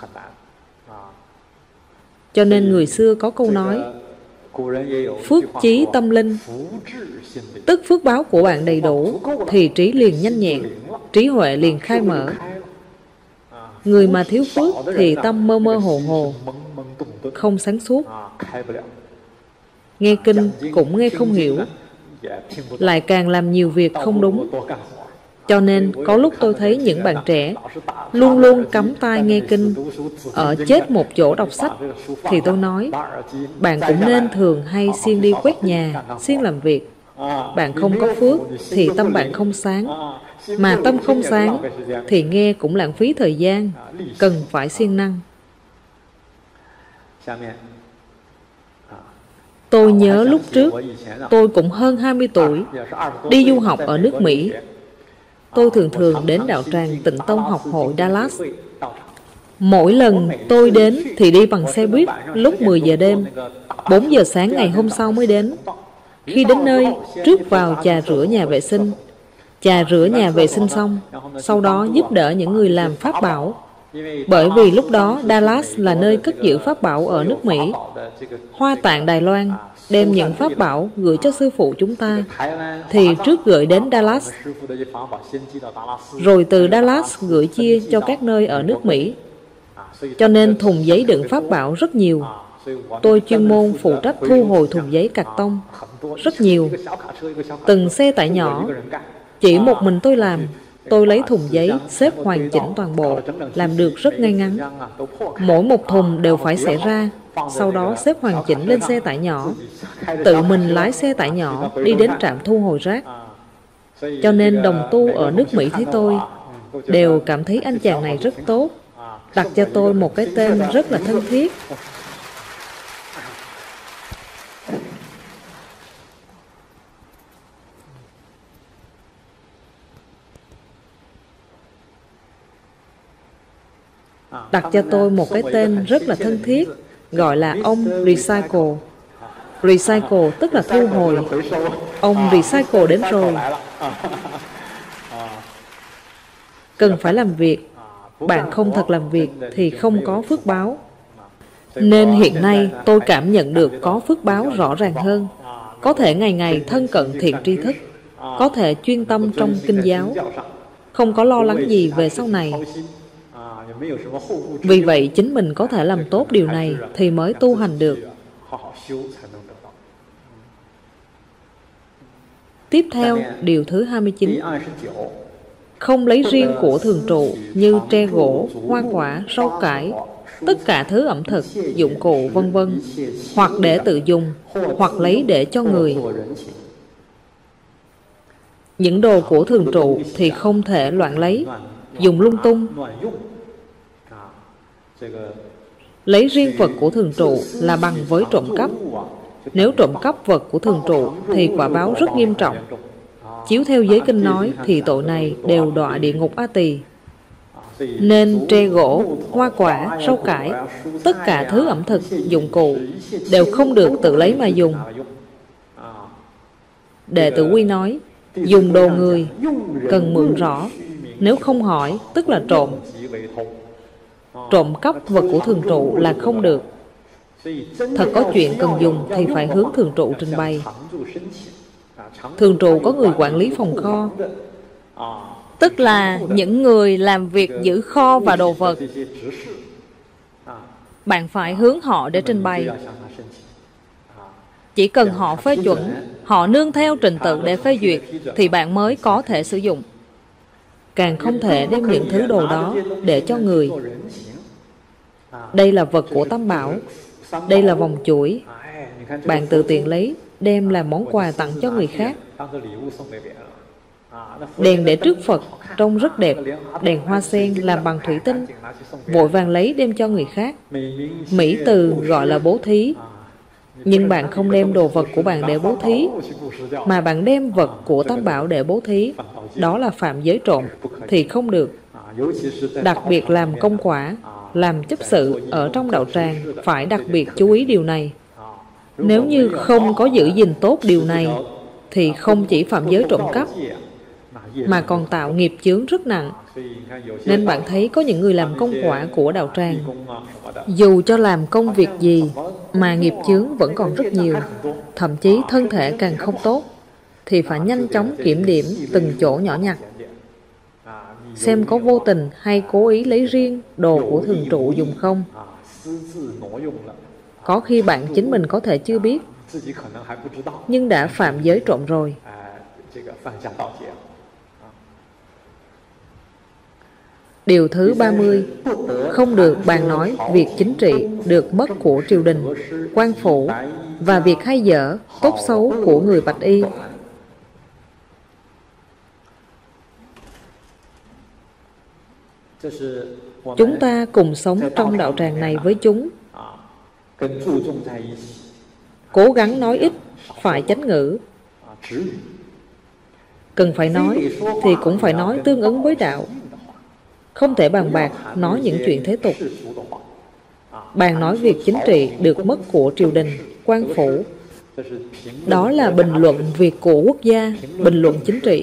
Cho nên người xưa có câu nói, phước chí tâm linh. Tức phước báo của bạn đầy đủ thì trí liền nhanh nhẹn, trí huệ liền khai mở. Người mà thiếu phước thì tâm mơ mơ hồ hồ, không sáng suốt. Nghe kinh cũng nghe không hiểu, lại càng làm nhiều việc không đúng. Cho nên có lúc tôi thấy những bạn trẻ luôn luôn cắm tai nghe kinh, ở chết một chỗ đọc sách, thì tôi nói, bạn cũng nên thường hay siêng đi quét nhà, siêng làm việc. Bạn không có phước thì tâm bạn không sáng, mà tâm không sáng thì nghe cũng lãng phí thời gian, cần phải siêng năng. Tôi nhớ lúc trước, tôi cũng hơn 20 tuổi, đi du học ở nước Mỹ. Tôi thường thường đến đạo tràng Tịnh Tông học hội Dallas. Mỗi lần tôi đến thì đi bằng xe buýt lúc 10 giờ đêm, 4 giờ sáng ngày hôm sau mới đến. Khi đến nơi, trước vào chà rửa nhà vệ sinh. Chà rửa nhà vệ sinh xong, sau đó giúp đỡ những người làm pháp bảo. Bởi vì lúc đó Dallas là nơi cất giữ pháp bảo ở nước Mỹ. Hoa Tạng Đài Loan đem những pháp bảo gửi cho sư phụ chúng ta, thì trước gửi đến Dallas, rồi từ Dallas gửi chia cho các nơi ở nước Mỹ. Cho nên thùng giấy đựng pháp bảo rất nhiều. Tôi chuyên môn phụ trách thu hồi thùng giấy cạc tông, rất nhiều. Từng xe tải nhỏ, chỉ một mình tôi làm. Tôi lấy thùng giấy xếp hoàn chỉnh toàn bộ, làm được rất ngay ngắn. Mỗi một thùng đều phải xẻ ra, sau đó xếp hoàn chỉnh lên xe tải nhỏ. Tự mình lái xe tải nhỏ đi đến trạm thu hồi rác. Cho nên đồng tu ở nước Mỹ thấy tôi đều cảm thấy anh chàng này rất tốt, đặt cho tôi một cái tên rất là thân thiết. đặt cho tôi một cái tên rất là thân thiết, gọi là ông Recycle. Recycle tức là thu hồi. Ông Recycle đến rồi. Cần phải làm việc. Bạn không thật làm việc thì không có phước báo. Nên hiện nay tôi cảm nhận được có phước báo rõ ràng hơn. Có thể ngày ngày thân cận thiện tri thức, có thể chuyên tâm trong kinh giáo, không có lo lắng gì về sau này. Vì vậy chính mình có thể làm tốt điều này thì mới tu hành được. Tiếp theo, điều thứ 29. Không lấy riêng của thường trụ như tre gỗ, hoa quả, rau cải, tất cả thứ ẩm thực, dụng cụ vân vân, hoặc để tự dùng, hoặc lấy để cho người. Những đồ của thường trụ thì không thể loạn lấy, dùng lung tung. Lấy riêng vật của thường trụ là bằng với trộm cắp. Nếu trộm cắp vật của thường trụ thì quả báo rất nghiêm trọng. Chiếu theo giới kinh nói thì tội này đều đọa địa ngục A Tỳ. Nên tre gỗ, hoa quả, rau cải, tất cả thứ ẩm thực, dụng cụ đều không được tự lấy mà dùng. Đệ tử Quy nói, dùng đồ người cần mượn rõ, nếu không hỏi tức là trộm. Trộm cắp vật của thường trụ là không được. Thật có chuyện cần dùng thì phải hướng thường trụ trình bày. Thường trụ có người quản lý phòng kho, tức là những người làm việc giữ kho và đồ vật. Bạn phải hướng họ để trình bày. Chỉ cần họ phê chuẩn, họ nương theo trình tự để phê duyệt thì bạn mới có thể sử dụng. Càng không thể đem những thứ đồ đó để cho người. Đây là vật của Tam Bảo, đây là vòng chuỗi. Bạn tự tiện lấy, đem làm món quà tặng cho người khác. Đèn để trước Phật trông rất đẹp, đèn hoa sen làm bằng thủy tinh, vội vàng lấy đem cho người khác. Mỹ từ gọi là bố thí. Nhưng bạn không đem đồ vật của bạn để bố thí, mà bạn đem vật của Tam Bảo để bố thí, đó là phạm giới trộm, thì không được. Đặc biệt làm công quả, làm chấp sự ở trong đạo tràng phải đặc biệt chú ý điều này. Nếu như không có giữ gìn tốt điều này thì không chỉ phạm giới trộm cắp mà còn tạo nghiệp chướng rất nặng. Nên bạn thấy có những người làm công quả của đạo tràng, dù cho làm công việc gì mà nghiệp chướng vẫn còn rất nhiều, thậm chí thân thể càng không tốt, thì phải nhanh chóng kiểm điểm từng chỗ nhỏ nhặt, xem có vô tình hay cố ý lấy riêng đồ của thường trụ dùng không. Có khi bạn chính mình có thể chưa biết, nhưng đã phạm giới trộm rồi. Điều thứ 30. Không được bàn nói việc chính trị được mất của triều đình, quan phủ và việc hay dở, tốt xấu của người bạch y. Chúng ta cùng sống trong đạo tràng này với chúng, cố gắng nói ít, phải chánh ngữ. Cần phải nói thì cũng phải nói tương ứng với đạo, không thể bàn bạc nói những chuyện thế tục. Bàn nói việc chính trị được mất của triều đình, quan phủ, đó là bình luận việc của quốc gia, bình luận chính trị.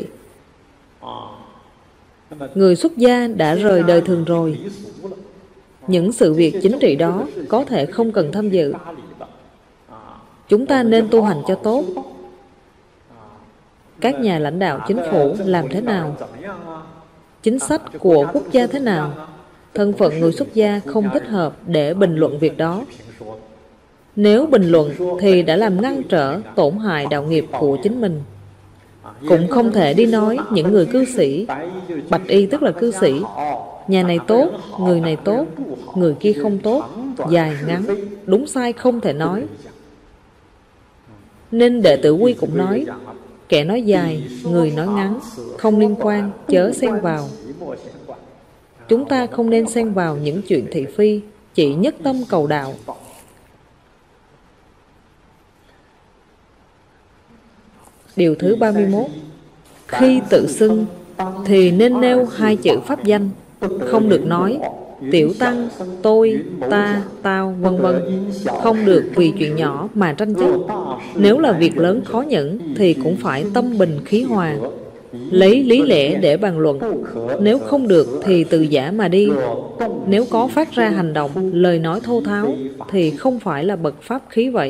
Người xuất gia đã rời đời thường rồi, những sự việc chính trị đó có thể không cần tham dự. Chúng ta nên tu hành cho tốt. Các nhà lãnh đạo chính phủ làm thế nào, chính sách của quốc gia thế nào, thân phận người xuất gia không thích hợp để bình luận việc đó. Nếu bình luận thì đã làm ngăn trở, tổn hại đạo nghiệp của chính mình. Cũng không thể đi nói những người cư sĩ, bạch y tức là cư sĩ, nhà này tốt, người này tốt, người kia không tốt, dài ngắn, đúng sai không thể nói. Nên đệ tử Quy cũng nói, kẻ nói dài, người nói ngắn, không liên quan, chớ xen vào. Chúng ta không nên xen vào những chuyện thị phi, chỉ nhất tâm cầu đạo. Điều thứ 31. Khi tự xưng thì nên nêu 2 chữ pháp danh, không được nói tiểu tăng, tôi, ta, tao, vân vân. Không được vì chuyện nhỏ mà tranh chấp. Nếu là việc lớn khó nhẫn thì cũng phải tâm bình khí hòa, lấy lý lẽ để bàn luận. Nếu không được thì từ giả mà đi. Nếu có phát ra hành động, lời nói thô tháo thì không phải là bậc pháp khí vậy.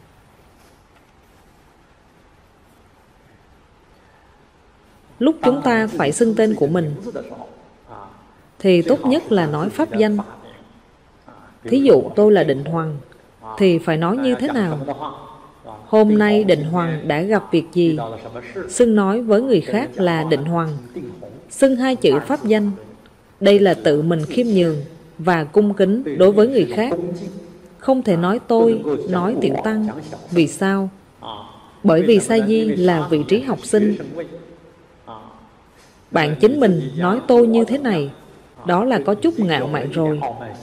Lúc chúng ta phải xưng tên của mình thì tốt nhất là nói pháp danh. Thí dụ tôi là Định Hoằng thì phải nói như thế nào? Hôm nay Định Hoằng đã gặp việc gì? Xưng nói với người khác là Định Hoằng. Xưng hai chữ pháp danh. Đây là tự mình khiêm nhường và cung kính đối với người khác. Không thể nói tôi, nói tiểu tăng. Vì sao? Bởi vì sa di là vị trí học sinh. Bạn chính mình nói tôi như thế này, đó là có chút ngạo mạn rồi.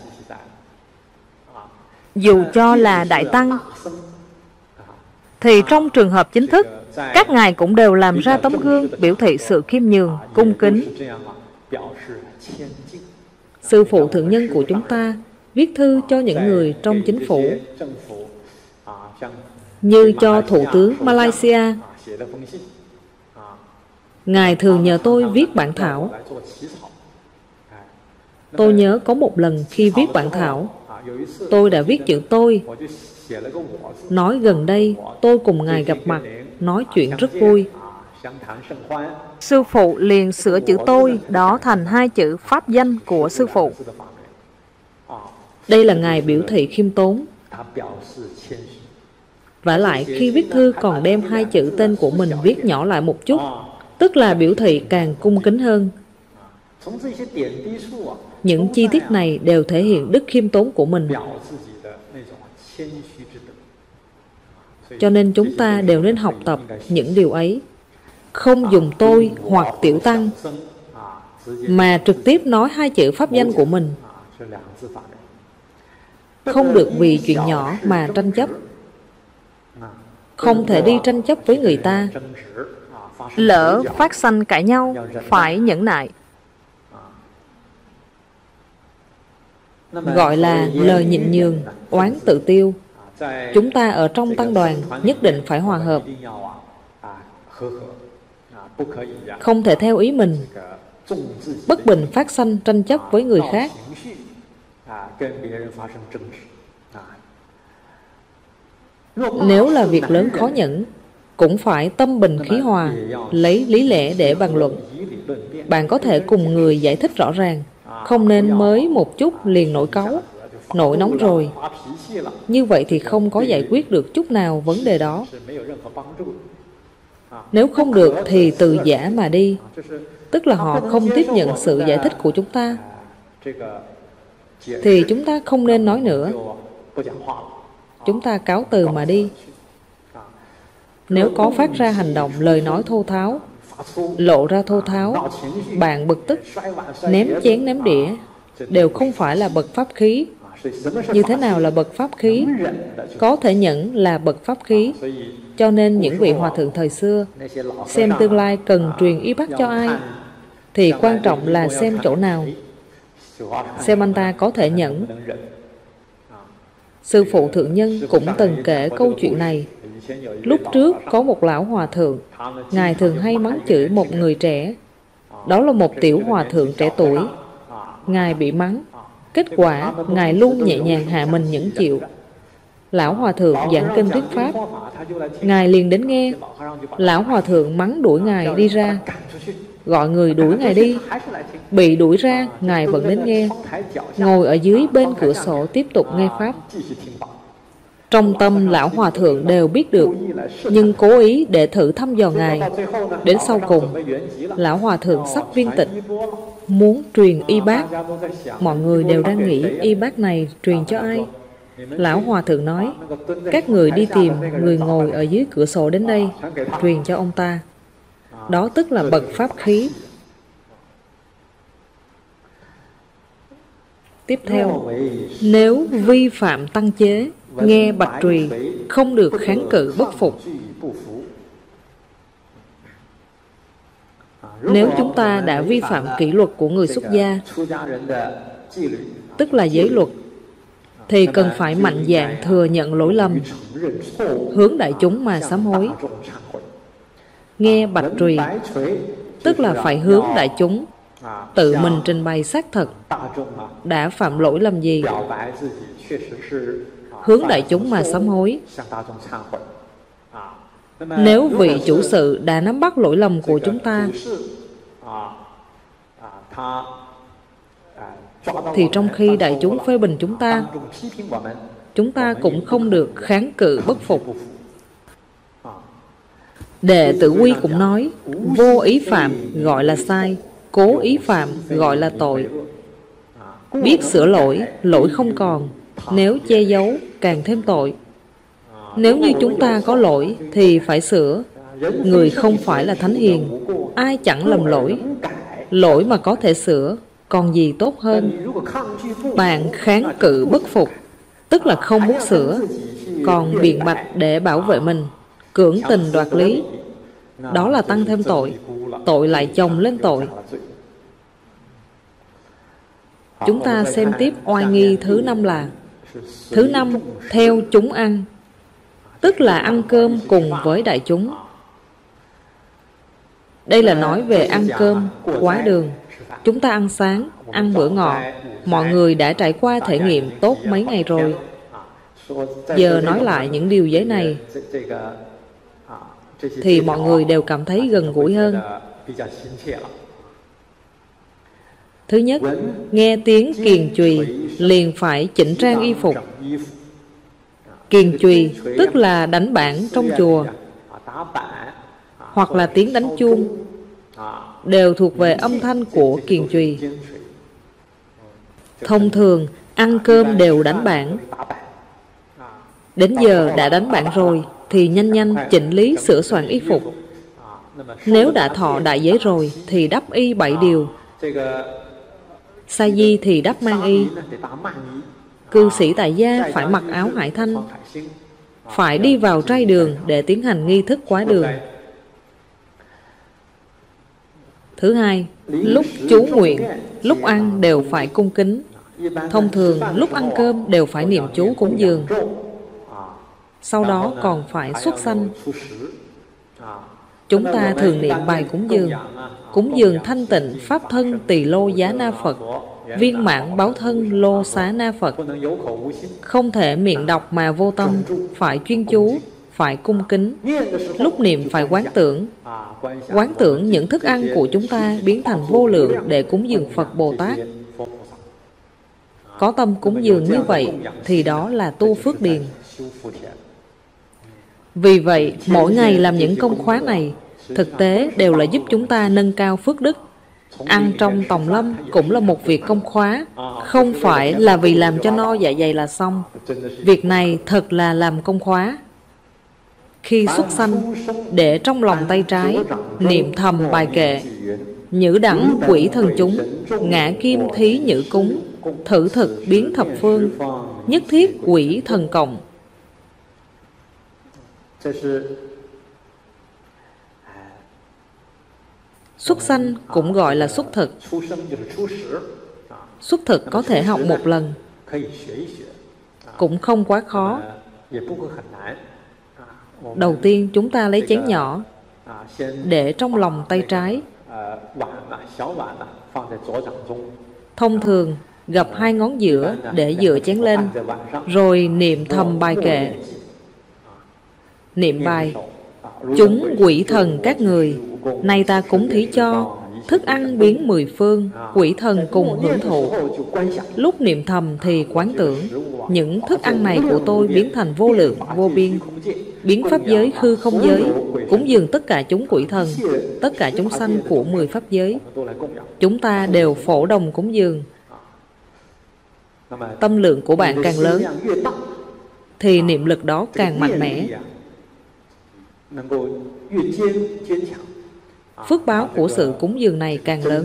Dù cho là đại tăng thì trong trường hợp chính thức, các ngài cũng đều làm ra tấm gương, biểu thị sự khiêm nhường, cung kính. Sư phụ thượng nhân của chúng ta viết thư cho những người trong chính phủ, như cho Thủ tướng Malaysia. Ngài thường nhờ tôi viết bản thảo. Tôi nhớ có một lần khi viết bản thảo, tôi đã viết chữ tôi. Nói gần đây tôi cùng Ngài gặp mặt, nói chuyện rất vui. Sư phụ liền sửa chữ tôi đó thành hai chữ pháp danh của sư phụ. Đây là Ngài biểu thị khiêm tốn. Vả lại khi viết thư còn đem hai chữ tên của mình viết nhỏ lại một chút, tức là biểu thị càng cung kính hơn. Những chi tiết này đều thể hiện đức khiêm tốn của mình. Cho nên chúng ta đều nên học tập những điều ấy. Không dùng tôi hoặc tiểu tăng, mà trực tiếp nói hai chữ pháp danh của mình. Không được vì chuyện nhỏ mà tranh chấp. Không thể đi tranh chấp với người ta. Lỡ phát sanh cãi nhau, phải nhẫn nại. Gọi là lời nhịn nhường, oán tự tiêu. Chúng ta ở trong tăng đoàn nhất định phải hòa hợp. Không thể theo ý mình, bất bình phát sanh tranh chấp với người khác. Nếu là việc lớn khó nhẫn, cũng phải tâm bình khí hòa, lấy lý lẽ để bàn luận. Bạn có thể cùng người giải thích rõ ràng, không nên mới một chút liền nổi cáu, nổi nóng rồi. Như vậy thì không có giải quyết được chút nào vấn đề đó. Nếu không được thì từ giả mà đi, tức là họ không tiếp nhận sự giải thích của chúng ta, thì chúng ta không nên nói nữa. Chúng ta cáo từ mà đi. Nếu có phát ra hành động, lời nói thô tháo, lộ ra thô tháo, bạn bực tức, ném chén ném đĩa, đều không phải là bậc pháp khí. Như thế nào là bậc pháp khí? Có thể nhẫn là bậc pháp khí. Cho nên những vị hòa thượng thời xưa xem tương lai cần truyền y bác cho ai, thì quan trọng là xem chỗ nào. Xem anh ta có thể nhẫn. Sư phụ thượng nhân cũng từng kể câu chuyện này. Lúc trước có một lão hòa thượng, Ngài thường hay mắng chửi một người trẻ. Đó là một tiểu hòa thượng trẻ tuổi. Ngài bị mắng, kết quả Ngài luôn nhẹ nhàng hạ mình nhẫn chịu. Lão hòa thượng giảng kinh thuyết pháp, Ngài liền đến nghe. Lão hòa thượng mắng đuổi Ngài đi ra, gọi người đuổi Ngài đi. Bị đuổi ra, Ngài vẫn đến nghe, ngồi ở dưới bên cửa sổ tiếp tục nghe pháp. Trong tâm lão hòa thượng đều biết được, nhưng cố ý để thử thăm dò Ngài. Đến sau cùng, lão hòa thượng sắp viên tịch, muốn truyền y bác. Mọi người đều đang nghĩ y bác này truyền cho ai. Lão hòa thượng nói, các người đi tìm người ngồi ở dưới cửa sổ đến đây, truyền cho ông ta. Đó tức là bậc pháp khí. Tiếp theo, nếu vi phạm tăng chế, nghe bạch trùy, không được kháng cự bất phục. Nếu chúng ta đã vi phạm kỷ luật của người xuất gia, tức là giới luật, thì cần phải mạnh dạn thừa nhận lỗi lầm, hướng đại chúng mà sám hối. Nghe bạch trùy, tức là phải hướng đại chúng tự mình trình bày xác thật đã phạm lỗi lầm gì, hướng đại chúng mà sám hối. Nếu vị chủ sự đã nắm bắt lỗi lầm của chúng ta, thì trong khi đại chúng phê bình chúng ta cũng không được kháng cự bất phục. Đệ Tử Quy cũng nói, vô ý phạm gọi là sai, cố ý phạm gọi là tội. Biết sửa lỗi, lỗi không còn, nếu che giấu càng thêm tội. Nếu như chúng ta có lỗi thì phải sửa. Người không phải là thánh hiền, ai chẳng lầm lỗi. Lỗi mà có thể sửa, còn gì tốt hơn. Bạn kháng cự bất phục, tức là không muốn sửa, còn biện bạch để bảo vệ mình, cưỡng tình đoạt lý, đó là tăng thêm tội, tội lại chồng lên tội. Chúng ta xem tiếp oai nghi thứ 5 là: thứ 5, theo chúng ăn, tức là ăn cơm cùng với đại chúng. Đây là nói về ăn cơm quá đường. Chúng ta ăn sáng, ăn bữa ngọ, mọi người đã trải qua thể nghiệm tốt mấy ngày rồi. Giờ nói lại những điều giới này thì mọi người đều cảm thấy gần gũi hơn. Thứ nhất, nghe tiếng kiền chùy liền phải chỉnh trang y phục. Kiền chùy tức là đánh bảng trong chùa, hoặc là tiếng đánh chuông, đều thuộc về âm thanh của kiền chùy. Thông thường ăn cơm đều đánh bảng. Đến giờ đã đánh bảng rồi thì nhanh nhanh chỉnh lý sửa soạn y phục. Nếu đã thọ đại giới rồi thì đắp y 7 điều. Sa di thì đắp mang y. Cư sĩ tại gia phải mặc áo hải thanh, phải đi vào trai đường để tiến hành nghi thức quá đường. Thứ hai, lúc chú nguyện, lúc ăn đều phải cung kính. Thông thường lúc ăn cơm đều phải niệm chú cúng dường, sau đó còn phải xuất sanh. Chúng ta thường niệm bài cúng dường thanh tịnh pháp thân tỳ lô giá na Phật, viên mãn báo thân lô xá na Phật. Không thể miệng đọc mà vô tâm, phải chuyên chú, phải cung kính. Lúc niệm phải quán tưởng những thức ăn của chúng ta biến thành vô lượng để cúng dường Phật Bồ Tát. Có tâm cúng dường như vậy thì đó là tu phước điền. Vì vậy, mỗi ngày làm những công khóa này thực tế đều là giúp chúng ta nâng cao phước đức. Ăn trong tòng lâm cũng là một việc công khóa, không phải là vì làm cho no dạ dày là xong. Việc này thật là làm công khóa. Khi xuất sanh, để trong lòng tay trái niệm thầm bài kệ: nhữ đẳng quỷ thần chúng, ngã kim thí nhữ cúng, thử thực biến thập phương, nhất thiết quỷ thần cộng. Xuất sanh cũng gọi là xuất thực. Xuất thực có thể học một lần, cũng không quá khó. Đầu tiên chúng ta lấy chén nhỏ để trong lòng tay trái. Thông thường gập 2 ngón giữa để dựa chén lên, rồi niệm thầm bài kệ. Niệm bài: chúng quỷ thần các người, nay ta cúng thí cho, thức ăn biến 10 phương, quỷ thần cùng hưởng thụ. Lúc niệm thầm thì quán tưởng những thức ăn này của tôi biến thành vô lượng, vô biên, biến pháp giới hư không giới, cúng dường tất cả chúng quỷ thần, tất cả chúng sanh của 10 pháp giới. Chúng ta đều phổ đồng cúng dường. Tâm lượng của bạn càng lớn thì niệm lực đó càng mạnh mẽ. Phước báo của sự cúng dường này càng lớn.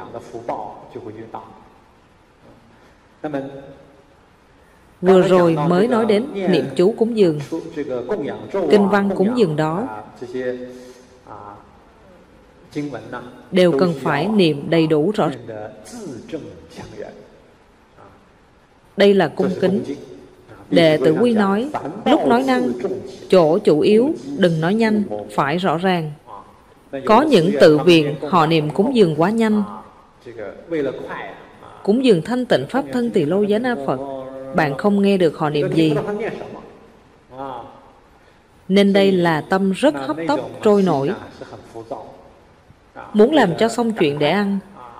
Vừa rồi mới nói đến niệm chú cúng dường. Kinh văn cúng dường đó đều cần phải niệm đầy đủ rõ. Đây là cung kính. Đệ tử Quy nói, lúc nói năng, chỗ chủ yếu đừng nói nhanh, phải rõ ràng. Có những tự viện họ niệm cúng dường quá nhanh. Cúng dường thanh tịnh Pháp thân Tỳ Lô Giá Na Phật, bạn không nghe được họ niệm gì. Nên đây là tâm rất hấp tấp, trôi nổi. Muốn làm cho xong chuyện để ăn.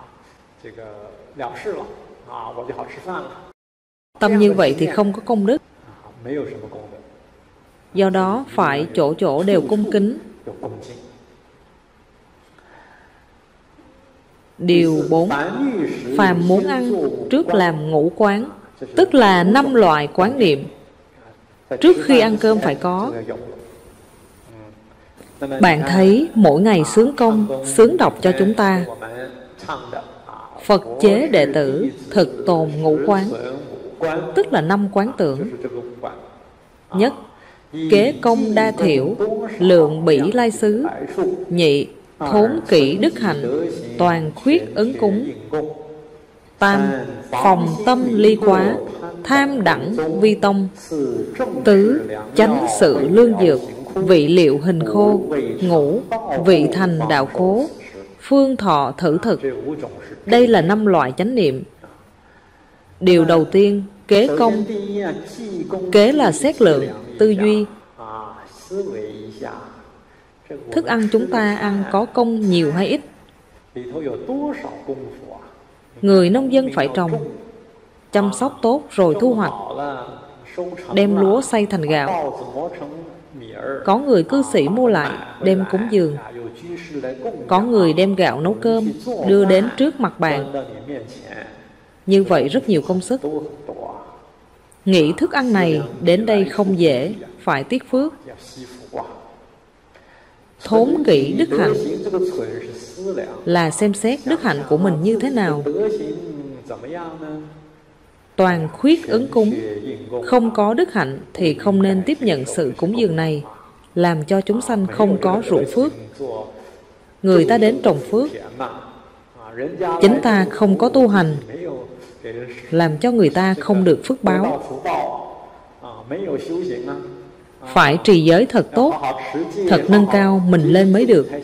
Tâm như vậy thì không có công đức. Do đó phải chỗ chỗ đều cung kính. Điều 4. Phàm muốn ăn, trước làm ngũ quán, tức là 5 loại quán niệm. Trước khi ăn cơm phải có. Bạn thấy mỗi ngày sướng công, sướng đọc cho chúng ta. Phật chế đệ tử thực tồn ngũ quán, tức là 5 quán tưởng. Nhất, kế công đa thiểu, lượng bỉ lai xứ. Nhị, thốn kỹ đức hạnh, toàn khuyết ứng cúng. Tam, phòng tâm ly quá, tham đẳng vi tông. Tứ, chánh sự lương dược, vị liệu hình khô. Ngũ, vị thành đạo cố, phương thọ thử thực. Đây là 5 loại chánh niệm. Điều đầu tiên, kế công. Kế là xét lượng, tư duy. Thức ăn chúng ta ăn có công nhiều hay ít? Người nông dân phải trồng, chăm sóc tốt rồi thu hoạch, đem lúa xay thành gạo. Có người cư sĩ mua lại, đem cúng dường. Có người đem gạo nấu cơm, đưa đến trước mặt bạn. Như vậy rất nhiều công sức. Nghĩ thức ăn này đến đây không dễ, phải tiếc phước. Thốn kỹ đức hạnh là xem xét đức hạnh của mình như thế nào. Toàn khuyết ứng cúng. Không có đức hạnh thì không nên tiếp nhận sự cúng dường này, làm cho chúng sanh không có ruộng phước. Người ta đến trồng phước, chính ta không có tu hành, làm cho người ta không được phước báo. Phải trì giới thật tốt, thật nâng cao mình lên mới được.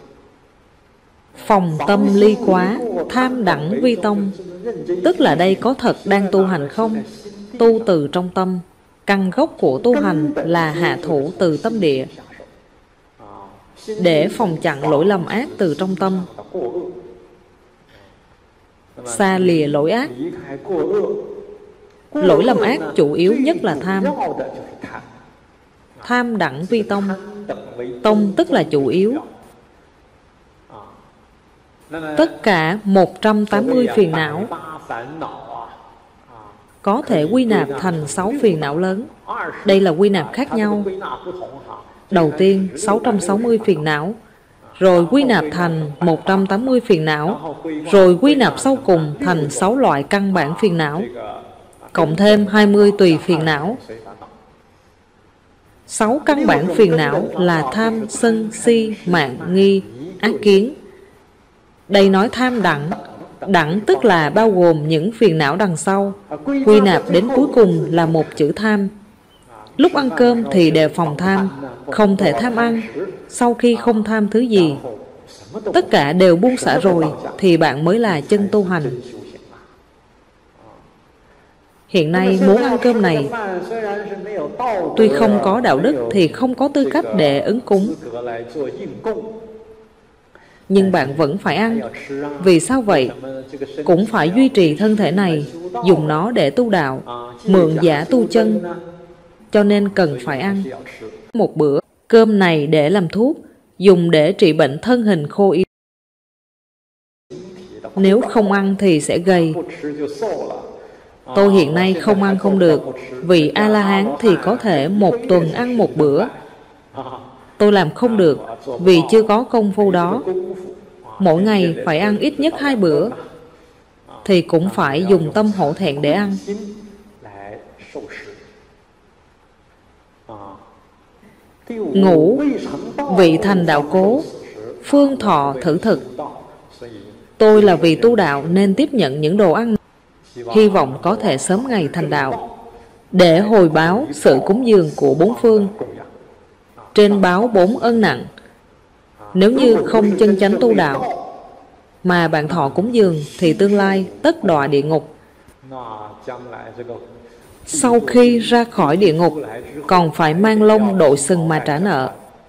Phòng tâm ly quá, tham đẳng vi tông. Tức là đây có thật đang tu hành không? Tu từ trong tâm. Căn gốc của tu hành là hạ thủ từ tâm địa, để phòng chặn lỗi lầm ác từ trong tâm, xa lìa lỗi ác. Lỗi lầm ác chủ yếu nhất là tham. Tham đẳng vi tông. Tông tức là chủ yếu. Tất cả 180 phiền não có thể quy nạp thành 6 phiền não lớn. Đây là quy nạp khác nhau. Đầu tiên 660 phiền não, rồi quy nạp thành 180 phiền não, rồi quy nạp sau cùng thành 6 loại căn bản phiền não, cộng thêm 20 tùy phiền não. 6 căn bản phiền não là tham, sân, si, mạn, nghi, ác kiến. Đây nói tham đẳng. Đẳng tức là bao gồm những phiền não đằng sau, quy nạp đến cuối cùng là một chữ tham. Lúc ăn cơm thì đề phòng tham, không thể tham ăn. Sau khi không tham thứ gì, tất cả đều buông xả rồi, thì bạn mới là chân tu hành. Hiện nay muốn ăn cơm này, tuy không có đạo đức thì không có tư cách để ứng cúng, nhưng bạn vẫn phải ăn. Vì sao vậy? Cũng phải duy trì thân thể này, dùng nó để tu đạo, mượn giả tu chân, cho nên cần phải ăn. Một bữa cơm này để làm thuốc, dùng để trị bệnh thân hình khô yếu. Nếu không ăn thì sẽ gầy. Tôi hiện nay không ăn không được, vì A-la-hán thì có thể 1 tuần ăn 1 bữa. Tôi làm không được, vì chưa có công phu đó. Mỗi ngày phải ăn ít nhất 2 bữa, thì cũng phải dùng tâm hổ thẹn để ăn. Ngũ, vị thành đạo cố, phương thọ thử thực. Tôi là vì tu đạo nên tiếp nhận những đồ ăn. hy vọng có thể sớm ngày thành đạo, để hồi báo sự cúng dường của bốn phương, trên báo bốn ân nặng. Nếu như không chân chánh tu đạo mà bạn thọ cúng dường thì tương lai tất đọa địa ngục. Sau khi ra khỏi địa ngục còn phải mang lông đội sừng mà trả nợ.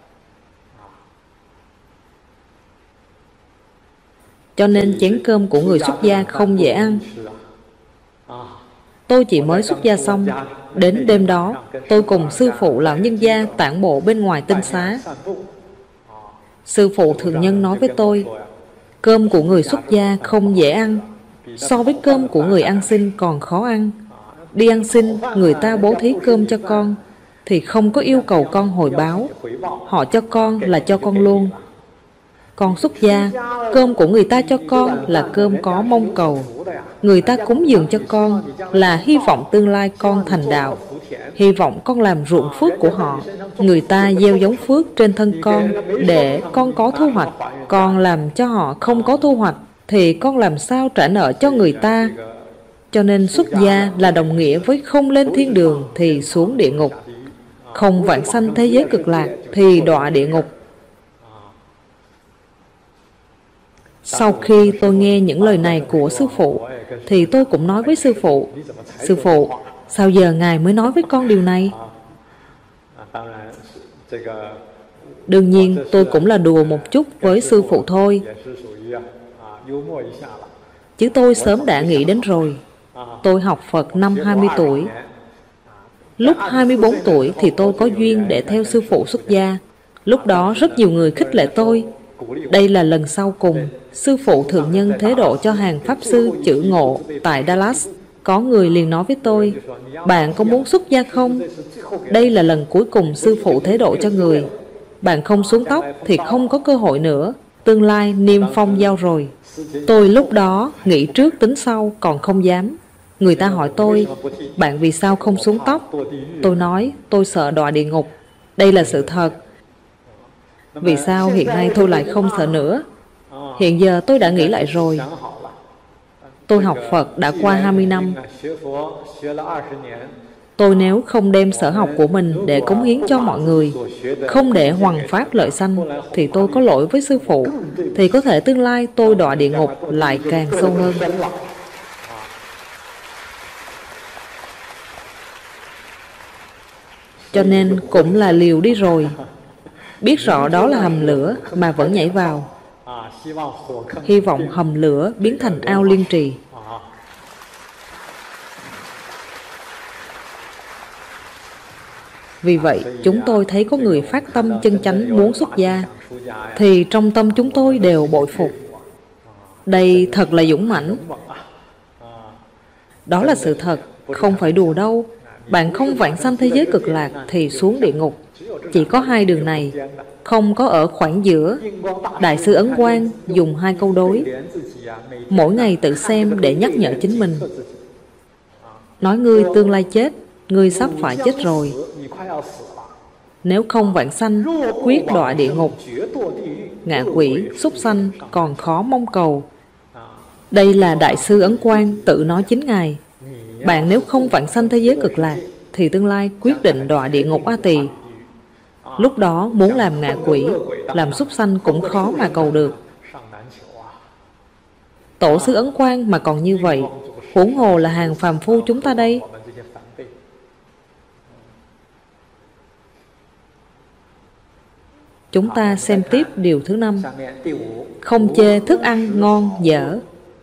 Cho nên chén cơm của người xuất gia không dễ ăn. Tôi chỉ mới xuất gia xong, đến đêm đó tôi cùng sư phụ lão nhân gia tản bộ bên ngoài tinh xá. Sư phụ thượng nhân nói với tôi, cơm của người xuất gia không dễ ăn, so với cơm của người ăn xin còn khó ăn. Đi ăn xin, người ta bố thí cơm cho con thì không có yêu cầu con hồi báo, họ cho con là cho con luôn. Con xuất gia, cơm của người ta cho con là cơm có mong cầu. Người ta cúng dường cho con là hy vọng tương lai con thành đạo, hy vọng con làm ruộng phước của họ. Người ta gieo giống phước trên thân con để con có thu hoạch. Con làm cho họ không có thu hoạch thì con làm sao trả nợ cho người ta? Cho nên xuất gia là đồng nghĩa với không lên thiên đường thì xuống địa ngục, không vãng sanh thế giới cực lạc thì đọa địa ngục. Sau khi tôi nghe những lời này của sư phụ thì tôi cũng nói với sư phụ, sư phụ, sao giờ ngài mới nói với con điều này? Đương nhiên tôi cũng là đùa một chút với sư phụ thôi, chứ tôi sớm đã nghĩ đến rồi. Tôi học Phật năm 20 tuổi. Lúc 24 tuổi thì tôi có duyên để theo sư phụ xuất gia. Lúc đó rất nhiều người khích lệ tôi. Đây là lần sau cùng sư phụ thượng nhân thế độ cho hàng pháp sư chữ Ngộ tại Dallas. Có người liền nói với tôi, bạn có muốn xuất gia không? Đây là lần cuối cùng sư phụ thế độ cho người. Bạn không xuống tóc thì không có cơ hội nữa. Tương lai niêm phong giao rồi. Tôi lúc đó nghĩ trước tính sau còn không dám. Người ta hỏi tôi, bạn vì sao không xuống tóc? Tôi nói, tôi sợ đọa địa ngục. Đây là sự thật. Vì sao hiện nay tôi lại không sợ nữa? Hiện giờ tôi đã nghĩ lại rồi. Tôi học Phật đã qua 20 năm. Tôi nếu không đem sở học của mình để cống hiến cho mọi người, không để hoằng pháp lợi sanh, thì tôi có lỗi với sư phụ, thì có thể tương lai tôi đọa địa ngục lại càng sâu hơn. Cho nên cũng là liều đi rồi. Biết rõ đó là hầm lửa mà vẫn nhảy vào. Hy vọng hầm lửa biến thành ao liên trì. Vì vậy, chúng tôi thấy có người phát tâm chân chánh muốn xuất gia, thì trong tâm chúng tôi đều bội phục. Đây thật là dũng mãnh. Đó là sự thật, không phải đùa đâu. Bạn không vãng sanh thế giới cực lạc thì xuống địa ngục. Chỉ có hai đường này, không có ở khoảng giữa. Đại sư Ấn Quang dùng hai câu đối, mỗi ngày tự xem để nhắc nhở chính mình. Nói ngươi tương lai chết, ngươi sắp phải chết rồi. Nếu không vãng sanh, quyết đọa địa ngục. Ngạ quỷ, súc sanh còn khó mong cầu. Đây là Đại sư Ấn Quang tự nói chính ngài. Bạn nếu không vãng sanh thế giới cực lạc thì tương lai quyết định đọa địa ngục A Tỳ. Lúc đó muốn làm ngạ quỷ, làm súc sanh cũng khó mà cầu được. Tổ sư Ấn Quang mà còn như vậy, huống hồ là hàng phàm phu chúng ta đây. Chúng ta xem tiếp điều thứ 5. Không chê thức ăn ngon dở.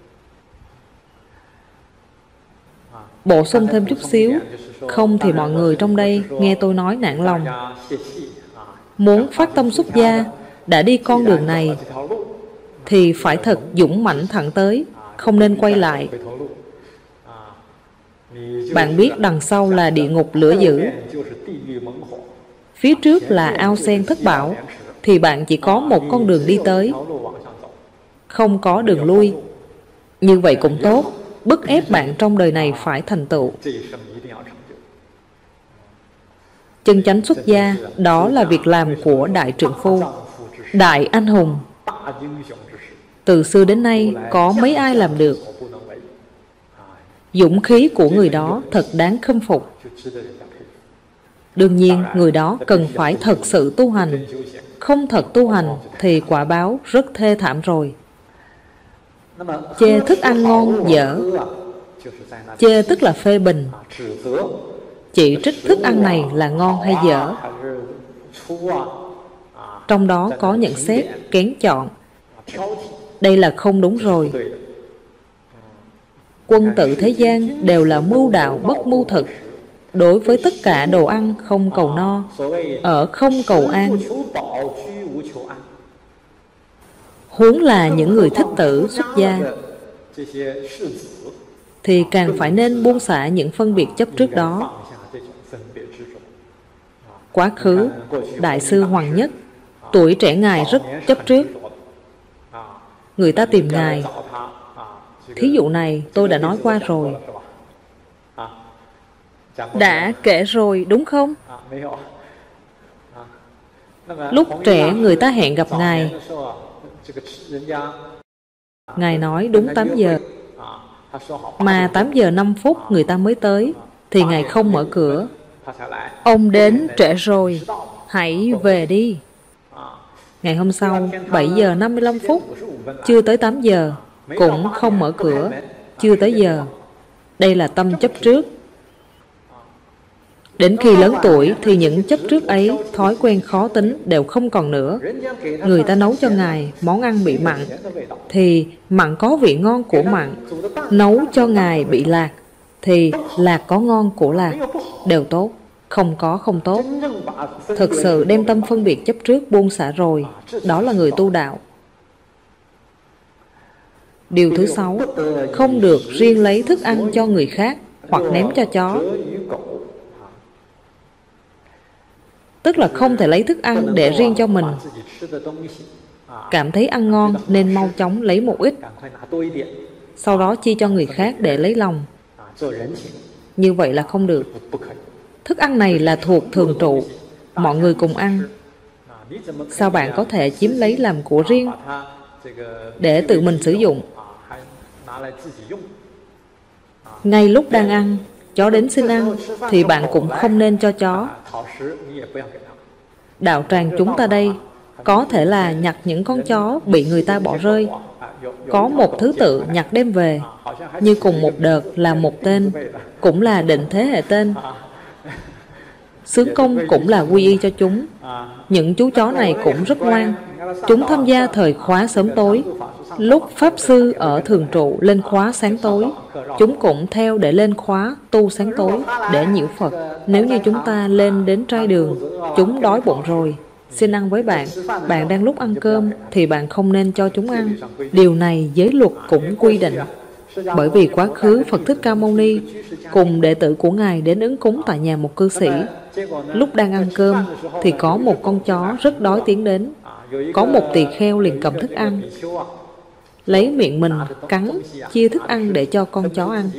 Bổ sung thêm chút xíu, không thì mọi người trong đây nghe tôi nói nản lòng. Muốn phát tâm xuất gia, đã đi con đường này thì phải thật dũng mãnh thẳng tới, không nên quay lại. Bạn biết đằng sau là địa ngục lửa dữ, phía trước là ao sen thất bảo, thì bạn chỉ có một con đường đi tới, không có đường lui. Như vậy cũng tốt, bức ép bạn trong đời này phải thành tựu. Chân chánh xuất gia, đó là việc làm của đại trượng phu, đại anh hùng. Từ xưa đến nay có mấy ai làm được. Dũng khí của người đó thật đáng khâm phục. Đương nhiên, người đó cần phải thật sự tu hành. Không thật tu hành thì quả báo rất thê thảm rồi. Chê thức ăn ngon dở. Chê tức là phê bình, chỉ trích thức ăn này là ngon hay dở. Trong đó có nhận xét, kén chọn. Đây là không đúng rồi. Quân tử thế gian đều là mưu đạo bất mưu thực. Đối với tất cả đồ ăn không cầu no, ở không cầu an. Huống là những người thích tử xuất gia thì càng phải nên buông xả những phân biệt chấp trước đó. Quá khứ, Đại sư Hoàng Nhất, tuổi trẻ Ngài rất chấp trước. Người ta tìm Ngài. Thí dụ này tôi đã nói qua rồi. Đã kể rồi đúng không? Lúc trẻ người ta hẹn gặp Ngài. Ngài nói đúng 8 giờ. Mà 8 giờ 5 phút người ta mới tới, thì Ngài không mở cửa. Ông đến trễ rồi, hãy về đi. Ngày hôm sau 7 giờ 55 phút, chưa tới 8 giờ, cũng không mở cửa, chưa tới giờ. Đây là tâm chấp trước. Đến khi lớn tuổi thì những chấp trước ấy, thói quen khó tính đều không còn nữa. Người ta nấu cho Ngài món ăn bị mặn, thì mặn có vị ngon của mặn. Nấu cho Ngài bị lạc, thì lạc có ngon của lạc. Đều tốt, không có không tốt. Thực sự đem tâm phân biệt chấp trước buông xả rồi, đó là người tu đạo. Điều thứ 6, không được riêng lấy thức ăn cho người khác hoặc ném cho chó. Tức là không thể lấy thức ăn để riêng cho mình. Cảm thấy ăn ngon nên mau chóng lấy một ít, sau đó chia cho người khác để lấy lòng. Như vậy là không được. Thức ăn này là thuộc thường trụ, mọi người cùng ăn. Sao bạn có thể chiếm lấy làm của riêng để tự mình sử dụng? Ngay lúc đang ăn, chó đến xin ăn, thì bạn cũng không nên cho chó. Đạo tràng chúng ta đây có thể là nhặt những con chó bị người ta bỏ rơi. Có một thứ tự nhặt đem về, như cùng một đợt là một tên, cũng là định thế hệ tên. Xướng công cũng là quy y cho chúng. Những chú chó này cũng rất ngoan. Chúng tham gia thời khóa sớm tối. Lúc Pháp Sư ở thường trụ lên khóa sáng tối, chúng cũng theo để lên khóa tu sáng tối để nhiễu Phật. Nếu như chúng ta lên đến trai đường, chúng đói bụng rồi, xin ăn với bạn, bạn đang lúc ăn cơm thì bạn không nên cho chúng ăn. Điều này giới luật cũng quy định. Bởi vì quá khứ Phật Thích Ca Mâu Ni cùng đệ tử của Ngài đến ứng cúng tại nhà một cư sĩ. Lúc đang ăn cơm thì có một con chó rất đói tiến đến. Có một tỳ kheo liền cầm thức ăn, lấy miệng mình cắn, chia thức ăn để cho con chó ăn.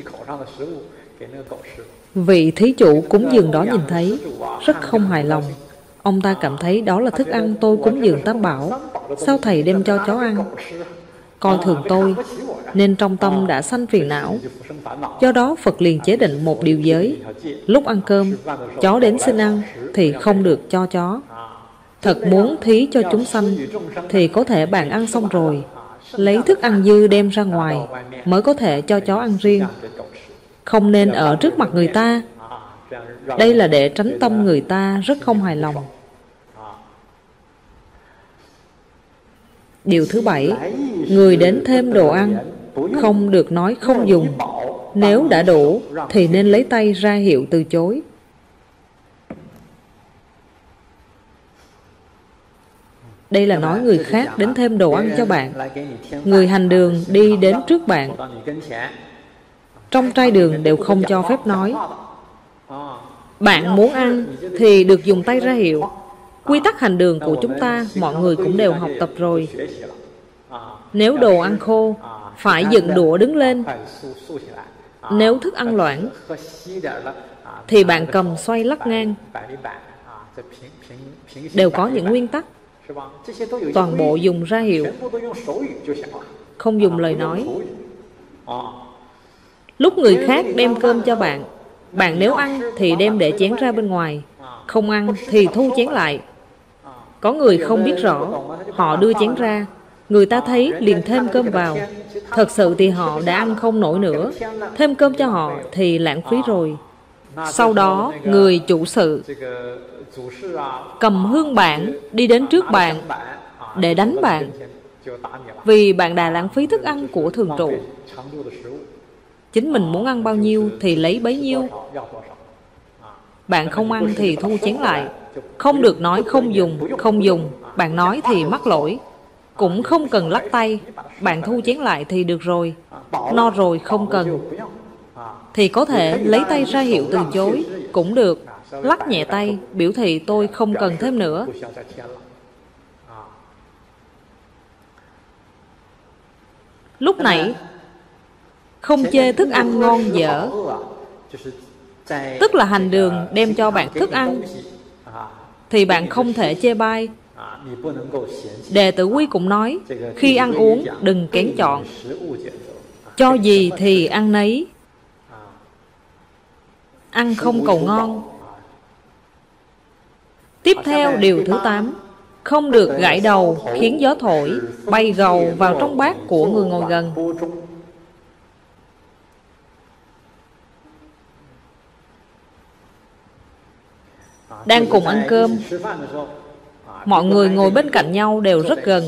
Vị thí chủ cúng dường đó nhìn thấy, rất không hài lòng. Ông ta cảm thấy đó là thức ăn tôi cúng dường Tam Bảo, sao thầy đem cho chó ăn? Coi thường tôi, nên trong tâm đã sanh phiền não. Do đó Phật liền chế định một điều giới. Lúc ăn cơm, chó đến xin ăn thì không được cho chó. Thật muốn thí cho chúng sanh thì có thể bạn ăn xong rồi, lấy thức ăn dư đem ra ngoài mới có thể cho chó ăn riêng. Không nên ở trước mặt người ta. Đây là để tránh tâm người ta rất không hài lòng. Điều thứ 7, người đến thêm đồ ăn không được nói không dùng. Nếu đã đủ thì nên lấy tay ra hiệu từ chối. Đây là nói người khác đến thêm đồ ăn cho bạn. Người hành đường đi đến trước bạn. Trong trai đường đều không cho phép nói. Bạn muốn ăn thì được dùng tay ra hiệu. Quy tắc hành đường của chúng ta mọi người cũng đều học tập rồi. Nếu đồ ăn khô, phải dựng đũa đứng lên. Nếu thức ăn loãng thì bạn cầm xoay lắc ngang. Đều có những nguyên tắc. Toàn bộ dùng ra hiệu, không dùng lời nói. Lúc người khác đem cơm cho bạn, bạn nếu ăn thì đem để chén ra bên ngoài, không ăn thì thu chén lại. Có người không biết rõ, họ đưa chén ra, người ta thấy liền thêm cơm vào. Thật sự thì họ đã ăn không nổi nữa, thêm cơm cho họ thì lãng phí rồi. Sau đó người chủ sự cầm hương bảng đi đến trước bạn để đánh bạn, vì bạn đã lãng phí thức ăn của thường trụ. Chính mình muốn ăn bao nhiêu thì lấy bấy nhiêu. Bạn không ăn thì thu chén lại. Không được nói không dùng. Bạn nói thì mắc lỗi. Cũng không cần lắc tay, bạn thu chén lại thì được rồi. No rồi không cần thì có thể lấy tay ra hiệu từ chối cũng được. Lắc nhẹ tay biểu thị tôi không cần thêm nữa. Lúc nãy không chê thức ăn ngon dở, tức là hành đường đem cho bạn thức ăn thì bạn không thể chê bai. Đệ tử Quy cũng nói, khi ăn uống đừng kén chọn, cho gì thì ăn nấy, ăn không cầu ngon. Tiếp theo điều thứ 8, không được gãi đầu khiến gió thổi bay gầu vào trong bát của người ngồi gần. Đang cùng ăn cơm, mọi người ngồi bên cạnh nhau đều rất gần.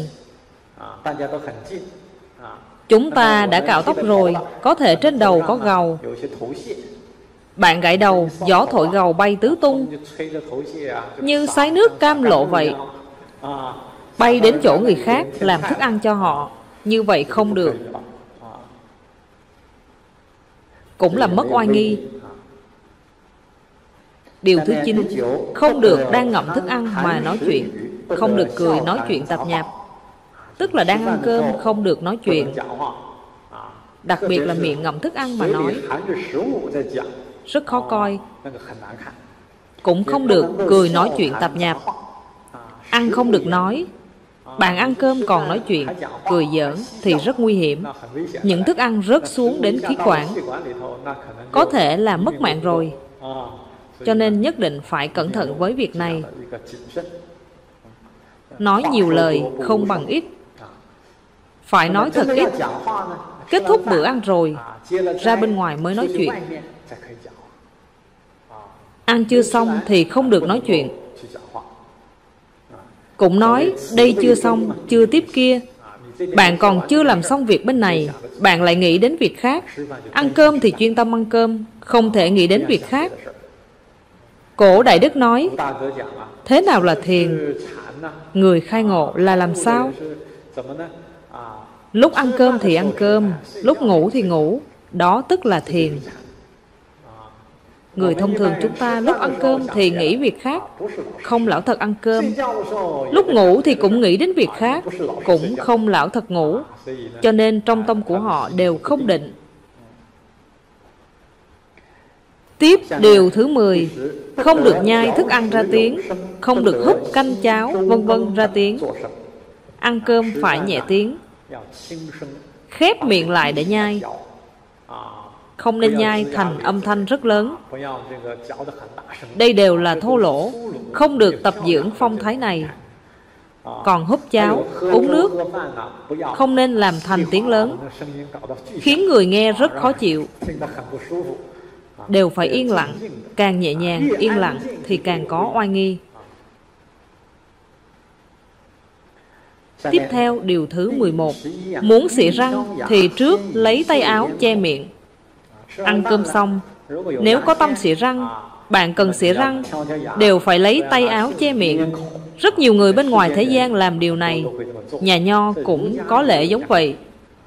Chúng ta đã cạo tóc rồi, có thể trên đầu có gầu. Bạn gãi đầu, gió thổi gầu bay tứ tung, như sái nước cam lộ vậy, bay đến chỗ người khác làm thức ăn cho họ. Như vậy không được, cũng làm mất oai nghi. Điều thứ 9, không được đang ngậm thức ăn mà nói chuyện. Không được cười nói chuyện tạp nhạp, tức là đang ăn cơm không được nói chuyện, đặc biệt là miệng ngậm thức ăn mà nói, rất khó coi. Cũng không được cười nói chuyện tạp nhạp. Ăn không được nói. Bạn ăn cơm còn nói chuyện, cười giỡn thì rất nguy hiểm. Những thức ăn rớt xuống đến khí quản, có thể làm mất mạng rồi. Cho nên nhất định phải cẩn thận với việc này. Nói nhiều lời không bằng ít, phải nói thật ít. Kết thúc bữa ăn rồi, ra bên ngoài mới nói chuyện. Ăn chưa xong thì không được nói chuyện. Cũng nói đây chưa xong, chưa tiếp kia. Bạn còn chưa làm xong việc bên này, bạn lại nghĩ đến việc khác. Ăn cơm thì chuyên tâm ăn cơm, không thể nghĩ đến việc khác. Cổ Đại Đức nói, thế nào là thiền? Người khai ngộ là làm sao? Lúc ăn cơm thì ăn cơm, lúc ngủ thì ngủ, đó tức là thiền. Người thông thường chúng ta lúc ăn cơm thì nghĩ việc khác, không lão thật ăn cơm. Lúc ngủ thì cũng nghĩ đến việc khác, cũng không lão thật ngủ. Cho nên trong tâm của họ đều không định. Tiếp điều thứ 10, không được nhai thức ăn ra tiếng, không được húp canh cháo vân vân ra tiếng. Ăn cơm phải nhẹ tiếng, khép miệng lại để nhai. Không nên nhai thành âm thanh rất lớn. Đây đều là thô lỗ, không được tập dưỡng phong thái này. Còn húp cháo, uống nước, không nên làm thành tiếng lớn, khiến người nghe rất khó chịu. Đều phải yên lặng, càng nhẹ nhàng, yên lặng thì càng có oai nghi. Tiếp theo điều thứ 11, muốn xỉa răng thì trước lấy tay áo che miệng. Ăn cơm xong, nếu có tâm xỉa răng, bạn cần xỉa răng, đều phải lấy tay áo che miệng. Rất nhiều người bên ngoài thế gian làm điều này. Nhà Nho cũng có lễ giống vậy,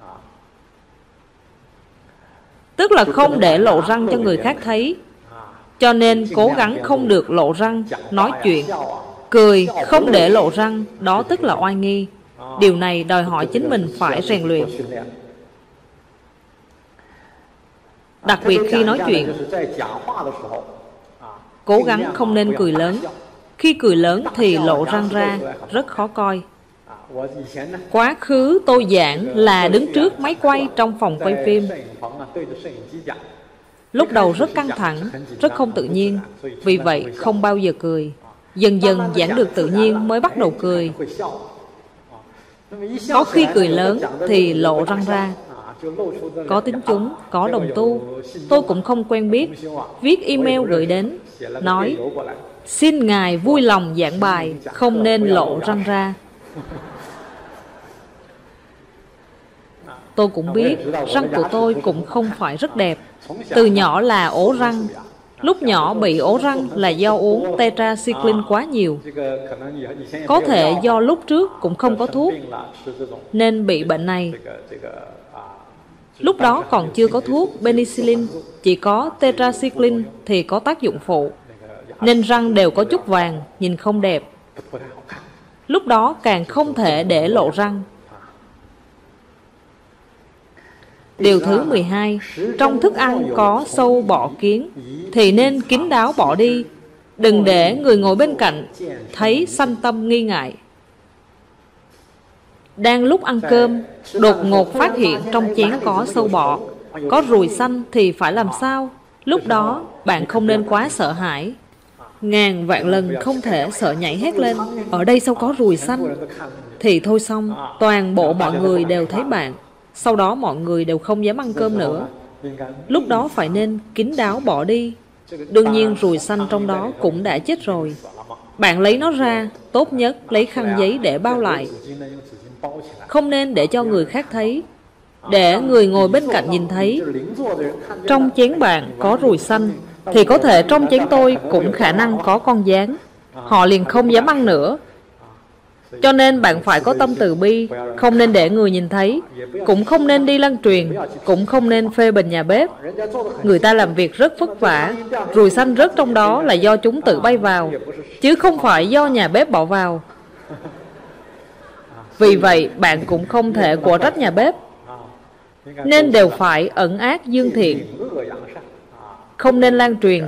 tức là không để lộ răng cho người khác thấy. Cho nên cố gắng không được lộ răng, nói chuyện, cười không để lộ răng, đó tức là oai nghi. Điều này đòi hỏi chính mình phải rèn luyện. Đặc biệt khi nói chuyện, cố gắng không nên cười lớn. Khi cười lớn thì lộ răng ra, rất khó coi. Quá khứ tôi giảng là đứng trước máy quay trong phòng quay phim. Lúc đầu rất căng thẳng, rất không tự nhiên, vì vậy không bao giờ cười. Dần dần giảng được tự nhiên mới bắt đầu cười. Có khi cười lớn thì lộ răng ra. Có tín chúng, có đồng tu. Tôi cũng không quen biết. Viết email gửi đến, nói: xin Ngài vui lòng giảng bài, không nên lộ răng ra. Tôi cũng biết răng của tôi cũng không phải rất đẹp. Từ nhỏ là ố răng. Lúc nhỏ bị ố răng là do uống tetracycline quá nhiều. Có thể do lúc trước cũng không có thuốc nên bị bệnh này. Lúc đó còn chưa có thuốc penicillin, chỉ có tetracycline thì có tác dụng phụ, nên răng đều có chút vàng, nhìn không đẹp. Lúc đó càng không thể để lộ răng. Điều thứ 12, trong thức ăn có sâu bọ kiến thì nên kín đáo bỏ đi, đừng để người ngồi bên cạnh thấy sanh tâm nghi ngại. Đang lúc ăn cơm, đột ngột phát hiện trong chén có sâu bọ, có ruồi xanh thì phải làm sao? Lúc đó bạn không nên quá sợ hãi. Ngàn vạn lần không thể sợ nhảy hét lên: ở đây sao có ruồi xanh? Thì thôi xong, toàn bộ mọi người đều thấy bạn. Sau đó mọi người đều không dám ăn cơm nữa. Lúc đó phải nên kín đáo bỏ đi. Đương nhiên ruồi xanh trong đó cũng đã chết rồi. Bạn lấy nó ra, tốt nhất lấy khăn giấy để bao lại. Không nên để cho người khác thấy, để người ngồi bên cạnh nhìn thấy. Trong chén bạn có ruồi xanh thì có thể trong chén tôi cũng khả năng có con gián. Họ liền không dám ăn nữa. Cho nên bạn phải có tâm từ bi, không nên để người nhìn thấy, cũng không nên đi lan truyền, cũng không nên phê bình nhà bếp. Người ta làm việc rất vất vả, ruồi xanh rớt trong đó là do chúng tự bay vào, chứ không phải do nhà bếp bỏ vào. Vì vậy bạn cũng không thể quở trách nhà bếp, nên đều phải ẩn ác dương thiện, không nên lan truyền.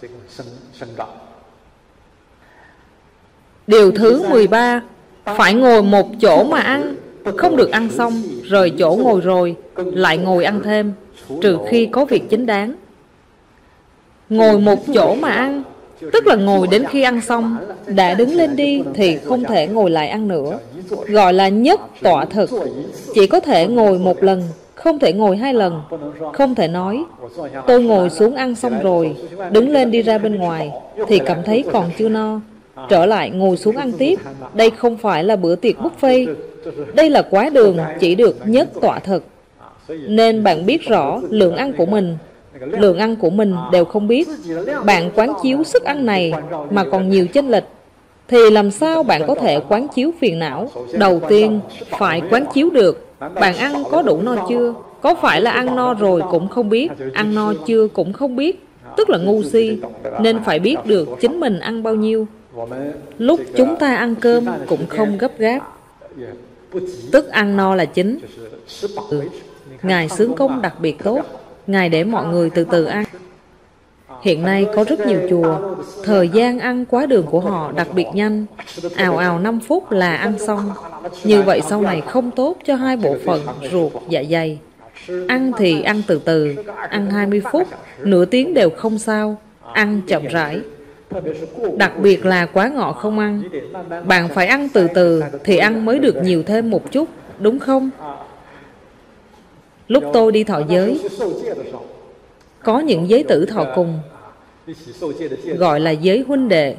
Điều thứ 13, phải ngồi một chỗ mà ăn, không được ăn xong rời chỗ ngồi rồi lại ngồi ăn thêm, trừ khi có việc chính đáng. Ngồi một chỗ mà ăn tức là ngồi đến khi ăn xong, đã đứng lên đi thì không thể ngồi lại ăn nữa, gọi là nhất tọa thực. Chỉ có thể ngồi một lần, không thể ngồi 2 lần. Không thể nói tôi ngồi xuống ăn xong rồi, đứng lên đi ra bên ngoài thì cảm thấy còn chưa no, trở lại ngồi xuống ăn tiếp. Đây không phải là bữa tiệc buffet, đây là quá đường, chỉ được nhất tọa thực. Nên bạn biết rõ lượng ăn của mình. Lượng ăn của mình đều không biết. Bạn quán chiếu sức ăn này mà còn nhiều chênh lệch, thì làm sao bạn có thể quán chiếu phiền não? Đầu tiên phải quán chiếu được bạn ăn có đủ no chưa. Có phải là ăn no rồi cũng không biết, ăn no chưa cũng không biết, tức là ngu si. Nên phải biết được chính mình ăn bao nhiêu. Lúc chúng ta ăn cơm cũng không gấp gáp, tức ăn no là chính. Ngài xướng công đặc biệt tốt, Ngài để mọi người từ từ ăn. Hiện nay có rất nhiều chùa, thời gian ăn quá đường của họ đặc biệt nhanh, ào ào 5 phút là ăn xong. Như vậy sau này không tốt cho 2 bộ phận ruột, dạ dày. Ăn thì ăn từ từ, ăn 20 phút, nửa tiếng đều không sao, ăn chậm rãi. Đặc biệt là quá ngọ không ăn. Bạn phải ăn từ từ thì ăn mới được nhiều thêm một chút, đúng không? Lúc tôi đi thọ giới, có những giới tử thọ cùng, gọi là giới huynh đệ.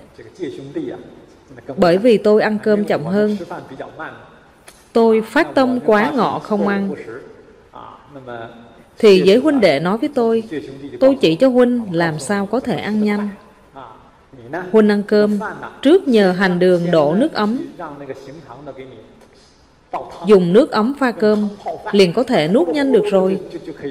Bởi vì tôi ăn cơm chậm hơn, tôi phát tâm quá ngọ không ăn, thì giới huynh đệ nói với tôi chỉ cho huynh làm sao có thể ăn nhanh. Huynh ăn cơm, trước nhờ hành đường đổ nước ấm, dùng nước ấm pha cơm, liền có thể nuốt nhanh được rồi.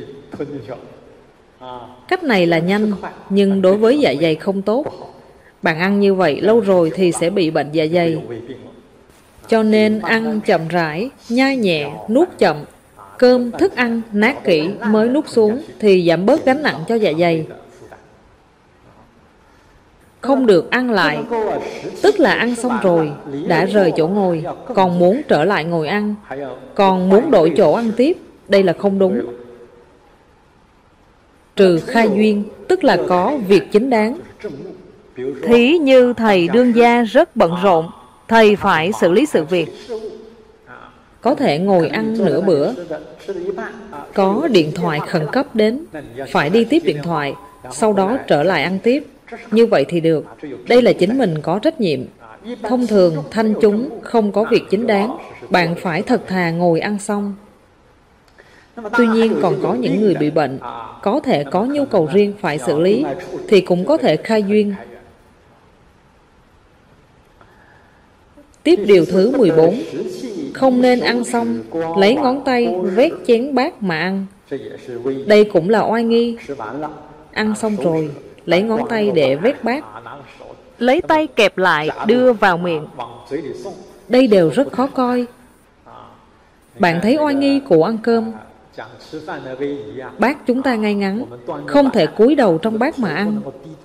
Cách này là nhanh, nhưng đối với dạ dày không tốt. Bạn ăn như vậy lâu rồi thì sẽ bị bệnh dạ dày. Cho nên ăn chậm rãi, nhai nhẹ, nuốt chậm. Cơm, thức ăn, nát kỹ mới nuốt xuống thì giảm bớt gánh nặng cho dạ dày. không được ăn lại, tức là ăn xong rồi, đã rời chỗ ngồi, còn muốn trở lại ngồi ăn, còn muốn đổi chỗ ăn tiếp, đây là không đúng. Trừ khai duyên, tức là có việc chính đáng. Thí như thầy đương gia rất bận rộn, thầy phải xử lý sự việc, có thể ngồi ăn nửa bữa, có điện thoại khẩn cấp đến, phải đi tiếp điện thoại, sau đó trở lại ăn tiếp. Như vậy thì được, đây là chính mình có trách nhiệm. Thông thường thanh chúng không có việc chính đáng, bạn phải thật thà ngồi ăn xong. Tuy nhiên còn có những người bị bệnh, có thể có nhu cầu riêng phải xử lý, thì cũng có thể khai duyên. Tiếp điều thứ 14, không nên ăn xong lấy ngón tay vét chén bát mà ăn. Đây cũng là oai nghi. Ăn xong rồi, lấy ngón tay để vét bát, lấy tay kẹp lại đưa vào miệng. Đây đều rất khó coi. Bạn thấy oai nghi của ăn cơm. Bát chúng ta ngay ngắn, không thể cúi đầu trong bát mà ăn.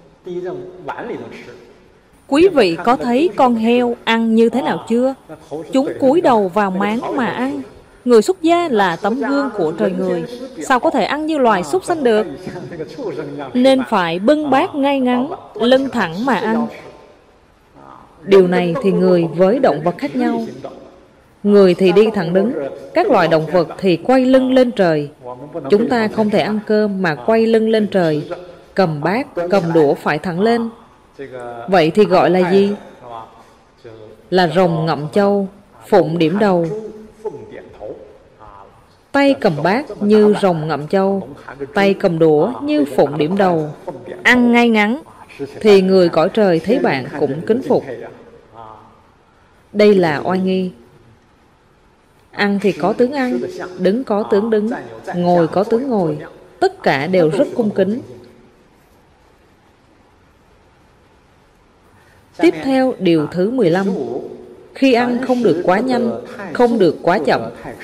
Quý vị có thấy con heo ăn như thế nào chưa? Chúng cúi đầu vào máng mà ăn. Người xuất gia là tấm gương của trời người, sao có thể ăn như loài súc sanh được? Nên phải bưng bát ngay ngắn, lưng thẳng mà ăn. Điều này thì người với động vật khác nhau. Người thì đi thẳng đứng, các loài động vật thì quay lưng lên trời. Chúng ta không thể ăn cơm mà quay lưng lên trời. Cầm bát, cầm đũa phải thẳng lên. Vậy thì gọi là gì? Là rồng ngậm châu, phụng điểm đầu. Tay cầm bát như rồng ngậm châu, tay cầm đũa như phụng điểm đầu. Ăn ngay ngắn, thì người cõi trời thấy bạn cũng kính phục. Đây là oai nghi. Ăn thì có tướng ăn, đứng có tướng đứng, ngồi có tướng ngồi, tất cả đều rất cung kính. Tiếp theo điều thứ 15, khi ăn không được quá nhanh, không được quá chậm.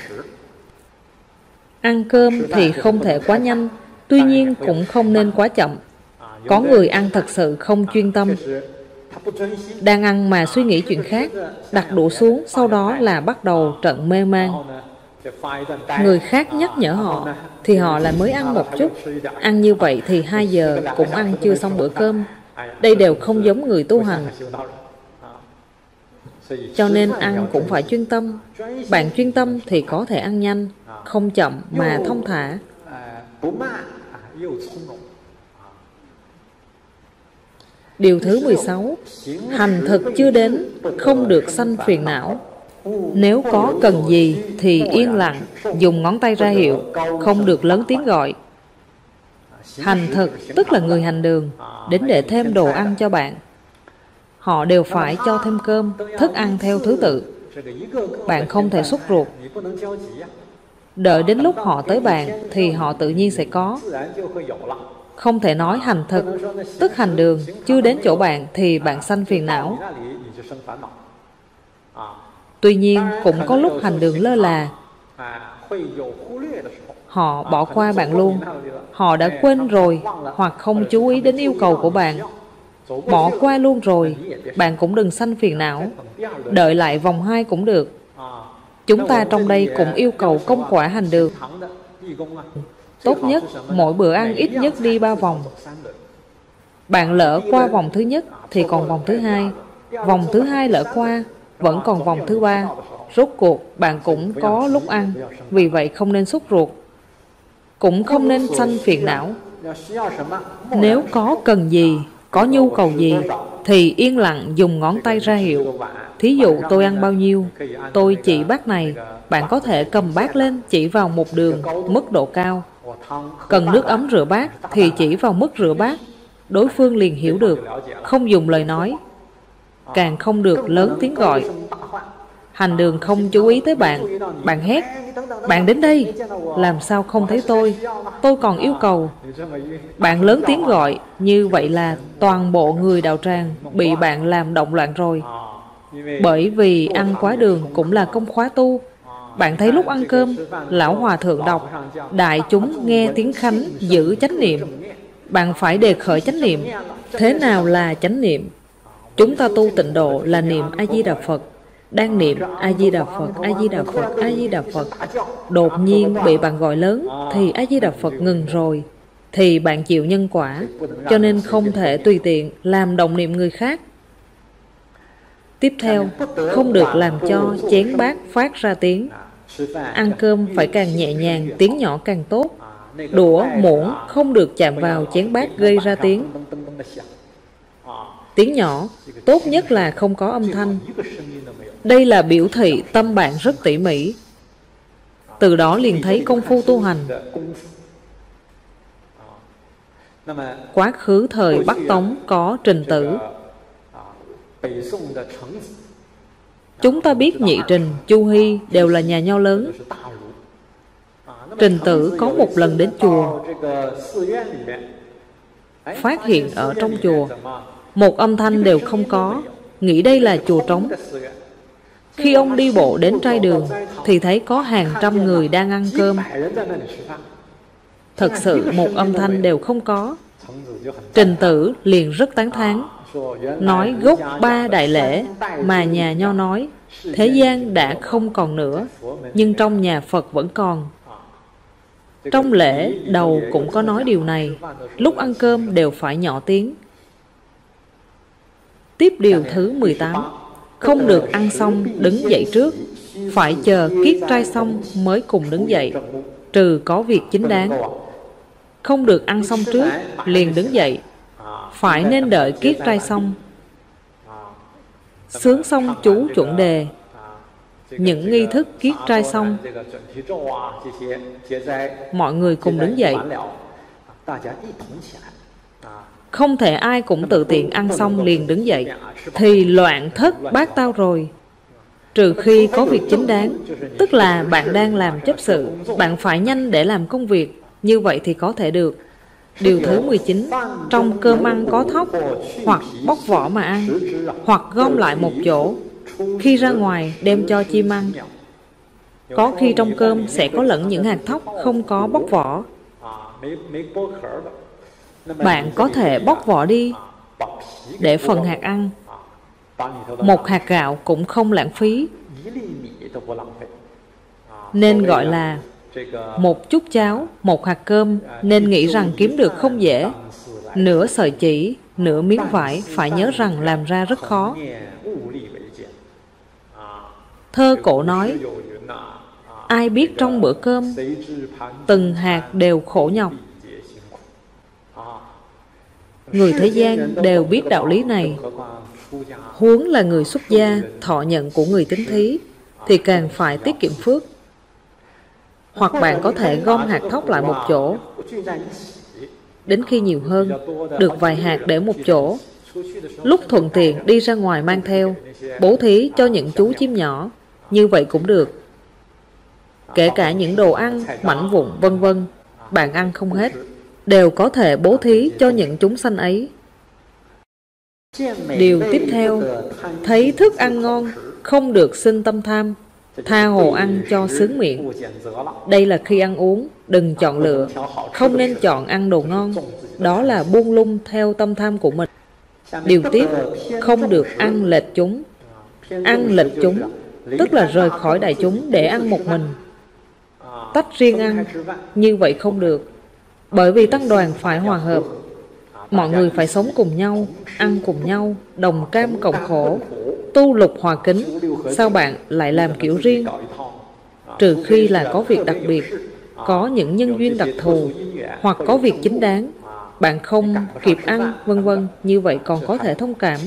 Ăn cơm thì không thể quá nhanh, tuy nhiên cũng không nên quá chậm. Có người ăn thật sự không chuyên tâm, đang ăn mà suy nghĩ chuyện khác, đặt đũa xuống, sau đó là bắt đầu trận mê man. Người khác nhắc nhở họ, thì họ lại mới ăn một chút. Ăn như vậy thì 2 giờ cũng ăn chưa xong bữa cơm. Đây đều không giống người tu hành. Cho nên ăn cũng phải chuyên tâm. Bạn chuyên tâm thì có thể ăn nhanh, không chậm mà thông thả. Điều thứ 16, hành thực chưa đến, không được sanh phiền não. Nếu có cần gì thì yên lặng, dùng ngón tay ra hiệu, không được lớn tiếng gọi. Hành thực tức là người hành đường, đến để thêm đồ ăn cho bạn. Họ đều phải cho thêm cơm, thức ăn theo thứ tự. Bạn không thể sốt ruột. Đợi đến lúc họ tới bạn thì họ tự nhiên sẽ có. Không thể nói hành thực, tức hành đường, chưa đến chỗ bạn thì bạn sanh phiền não. Tuy nhiên cũng có lúc hành đường lơ là, họ bỏ qua bạn luôn. Họ đã quên rồi, hoặc không chú ý đến yêu cầu của bạn, bỏ qua luôn rồi. Bạn cũng đừng sanh phiền não, đợi lại vòng 2 cũng được. Chúng ta trong đây cũng yêu cầu công quả hành đường. Tốt nhất mỗi bữa ăn ít nhất đi 3 vòng. Bạn lỡ qua vòng thứ nhất thì còn vòng thứ hai, vòng thứ hai lỡ qua vẫn còn vòng thứ 3. Rốt cuộc bạn cũng có lúc ăn, vì vậy không nên sốt ruột, cũng không nên sanh phiền não. Nếu có cần gì, có nhu cầu gì thì yên lặng dùng ngón tay ra hiệu. Thí dụ tôi ăn bao nhiêu, tôi chỉ bát này, bạn có thể cầm bát lên chỉ vào một đường, mức độ cao. Cần nước ấm rửa bát thì chỉ vào mức rửa bát, đối phương liền hiểu được, không dùng lời nói. Càng không được lớn tiếng gọi. Hành đường không chú ý tới bạn, bạn hét, bạn đến đây, làm sao không thấy tôi còn yêu cầu. Bạn lớn tiếng gọi, như vậy là toàn bộ người đạo tràng bị bạn làm động loạn rồi. Bởi vì ăn quá đường cũng là công khóa tu. Bạn thấy lúc ăn cơm, lão hòa thượng đọc, đại chúng nghe tiếng khánh giữ chánh niệm. Bạn phải đề khởi chánh niệm, Thế nào là chánh niệm? Chúng ta tu tịnh độ là niệm A-di-đà Phật. Đang niệm A-di-đà Phật, A-di-đà Phật, A-di-đà Phật. Đột nhiên bị bạn gọi lớn thì A-di-đà Phật ngừng rồi. Thì bạn chịu nhân quả, cho nên không thể tùy tiện làm động niệm người khác. Tiếp theo, không được làm cho chén bát phát ra tiếng. Ăn cơm phải càng nhẹ nhàng, tiếng nhỏ càng tốt. Đũa, muỗng không được chạm vào chén bát gây ra tiếng. Tiếng nhỏ, tốt nhất là không có âm thanh. Đây là biểu thị tâm bạn rất tỉ mỉ. Từ đó liền thấy công phu tu hành. Quá khứ thời Bắc Tống có Trình Tử. Chúng ta biết Nhị Trình, Chu Hy đều là nhà nho lớn. Trình Tử có một lần đến chùa, phát hiện ở trong chùa một âm thanh đều không có, nghĩ đây là chùa trống. Khi ông đi bộ đến trai đường thì thấy có hàng trăm người đang ăn cơm. Thật sự một âm thanh đều không có. Trình Tử liền rất tán thán, nói gốc 3 đại lễ mà nhà nho nói thế gian đã không còn nữa, nhưng trong nhà Phật vẫn còn. Trong lễ đầu cũng có nói điều này, lúc ăn cơm đều phải nhỏ tiếng. Tiếp điều thứ 18, không được ăn xong đứng dậy trước, phải chờ kiết trai xong mới cùng đứng dậy, trừ có việc chính đáng. Không được ăn xong trước liền đứng dậy, phải nên đợi kiết trai xong. Sướng xong chú chuẩn đề, những nghi thức kiết trai xong, mọi người cùng đứng dậy. Không thể ai cũng tự tiện ăn xong liền đứng dậy, thì loạn thất bát tao rồi. Trừ khi có việc chính đáng, tức là bạn đang làm chấp sự, bạn phải nhanh để làm công việc, như vậy thì có thể được. Điều thứ 19, trong cơm ăn có thóc, hoặc bóc vỏ mà ăn, hoặc gom lại một chỗ, khi ra ngoài đem cho chim ăn. Có khi trong cơm sẽ có lẫn những hạt thóc không có bóc vỏ. Bạn có thể bóc vỏ đi để phần hạt ăn. Một hạt gạo cũng không lãng phí, nên gọi là một chút cháo, một hạt cơm, nên nghĩ rằng kiếm được không dễ. Nửa sợi chỉ, nửa miếng vải, phải nhớ rằng làm ra rất khó. Thơ cổ nói, ai biết trong bữa cơm, từng hạt đều khổ nhọc. Người thế gian đều biết đạo lý này, huống là người xuất gia, thọ nhận của người tín thí, thì càng phải tiết kiệm phước. Hoặc bạn có thể gom hạt thóc lại một chỗ, đến khi nhiều hơn, được vài hạt để một chỗ, lúc thuận tiện đi ra ngoài mang theo, bố thí cho những chú chim nhỏ, như vậy cũng được. Kể cả những đồ ăn, mảnh vụn vân vân, bạn ăn không hết, đều có thể bố thí cho những chúng sanh ấy. Điều tiếp theo, thấy thức ăn ngon, không được sinh tâm tham, tha hồ ăn cho sướng miệng. Đây là khi ăn uống, đừng chọn lựa, không nên chọn ăn đồ ngon, đó là buông lung theo tâm tham của mình. Điều tiếp, không được ăn lệch chúng. Ăn lệch chúng, tức là rời khỏi đại chúng để ăn một mình, tách riêng ăn, như vậy không được. Bởi vì tăng đoàn phải hòa hợp, mọi người phải sống cùng nhau, ăn cùng nhau, đồng cam cộng khổ, tu lục hòa kính. Sao bạn lại làm kiểu riêng? Trừ khi là có việc đặc biệt, có những nhân duyên đặc thù, hoặc có việc chính đáng, bạn không kịp ăn, vân vân, như vậy còn có thể thông cảm.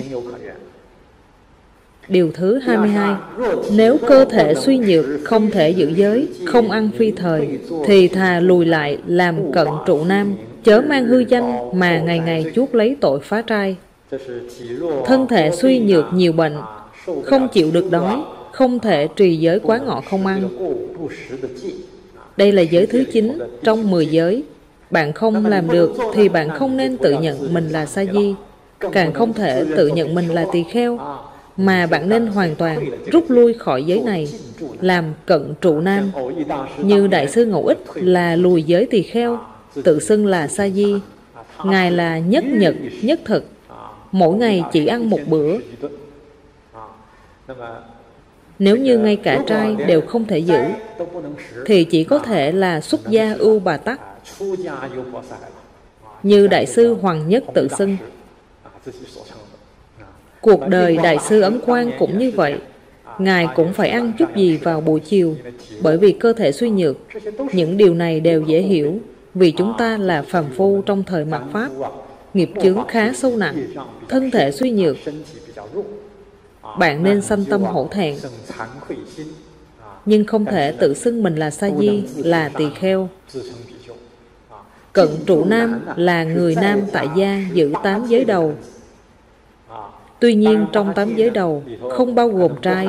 Điều thứ 22, nếu cơ thể suy nhược, không thể giữ giới, không ăn phi thời, thì thà lùi lại làm cận trụ nam, chớ mang hư danh mà ngày ngày chuốc lấy tội phá trai. Thân thể suy nhược nhiều bệnh, không chịu được đói, không thể trì giới quá ngọ không ăn. Đây là giới thứ 9 trong 10 giới. Bạn không làm được thì bạn không nên tự nhận mình là sa di, càng không thể tự nhận mình là tỳ kheo, mà bạn nên hoàn toàn rút lui khỏi giới này, làm cận trụ nam. Như Đại sư Ngẫu Ích là lùi giới tỳ kheo, tự xưng là sa di. Ngài là nhất nhật, nhất thực, mỗi ngày chỉ ăn một bữa. Nếu như ngay cả trai đều không thể giữ, thì chỉ có thể là xuất gia ưu bà tắc, như Đại sư Hoàng Nhất tự xưng. Cuộc đời Đại sư Ấn Quang cũng như vậy. Ngài cũng phải ăn chút gì vào buổi chiều, bởi vì cơ thể suy nhược. Những điều này đều dễ hiểu, vì chúng ta là phàm phu trong thời mạt Pháp, nghiệp chướng khá sâu nặng, thân thể suy nhược. Bạn nên sanh tâm hổ thẹn, nhưng không thể tự xưng mình là sa di, là tỳ kheo. Cận trụ nam là người nam tại gia giữ 8 giới đầu. Tuy nhiên trong 8 giới đầu không bao gồm trai.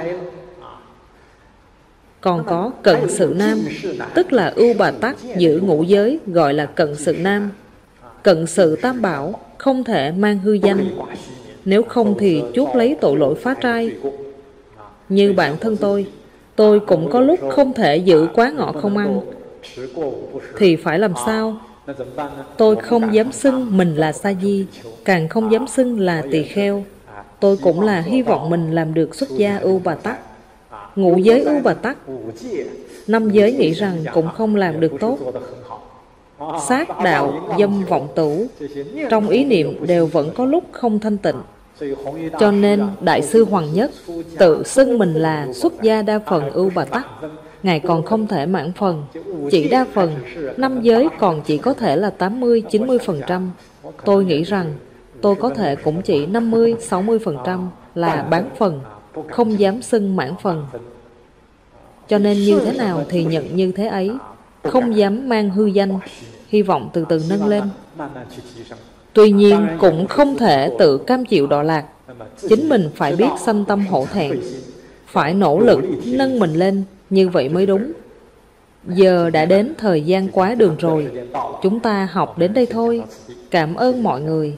Còn có cận sự nam, tức là ưu bà tắc giữ ngũ giới, gọi là cận sự nam. Cận sự tam bảo không thể mang hư danh, nếu không thì chuốc lấy tội lỗi phá trai. Như bản thân tôi cũng có lúc không thể giữ quá ngọ không ăn, thì phải làm sao? Tôi không dám xưng mình là sa di, càng không dám xưng là tỳ kheo. Tôi cũng là hy vọng mình làm được xuất gia ưu bà tắc. Ngũ giới ưu bà tắc, 5 giới nghĩ rằng cũng không làm được tốt. Sát đạo, dâm vọng tửu, trong ý niệm đều vẫn có lúc không thanh tịnh. Cho nên Đại sư Hoàng Nhất tự xưng mình là xuất gia đa phần ưu bà tắc. Ngài còn không thể mãn phần, chỉ đa phần. 5 giới còn chỉ có thể là 80-90%. Tôi nghĩ rằng tôi có thể cũng chỉ 50-60% là bán phần, không dám xưng mãn phần. Cho nên như thế nào thì nhận như thế ấy, không dám mang hư danh, hy vọng từ từ nâng lên. Tuy nhiên cũng không thể tự cam chịu đọa lạc. Chính mình phải biết sanh tâm hổ thẹn, phải nỗ lực nâng mình lên, như vậy mới đúng. Giờ đã đến thời gian quá đường rồi, chúng ta học đến đây thôi. Cảm ơn mọi người.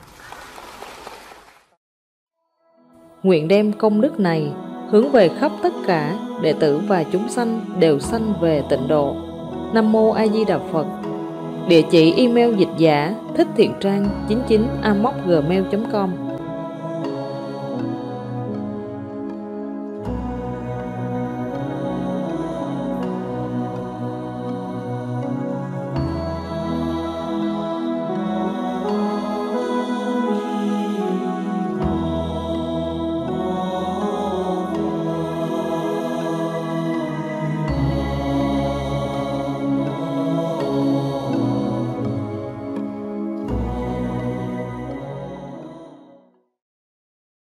Nguyện đem công đức này hướng về khắp tất cả đệ tử và chúng sanh đều sanh về tịnh độ. Nam mô A Di Đà Phật. Địa chỉ email dịch giả thích thiện trang 99 gmail.com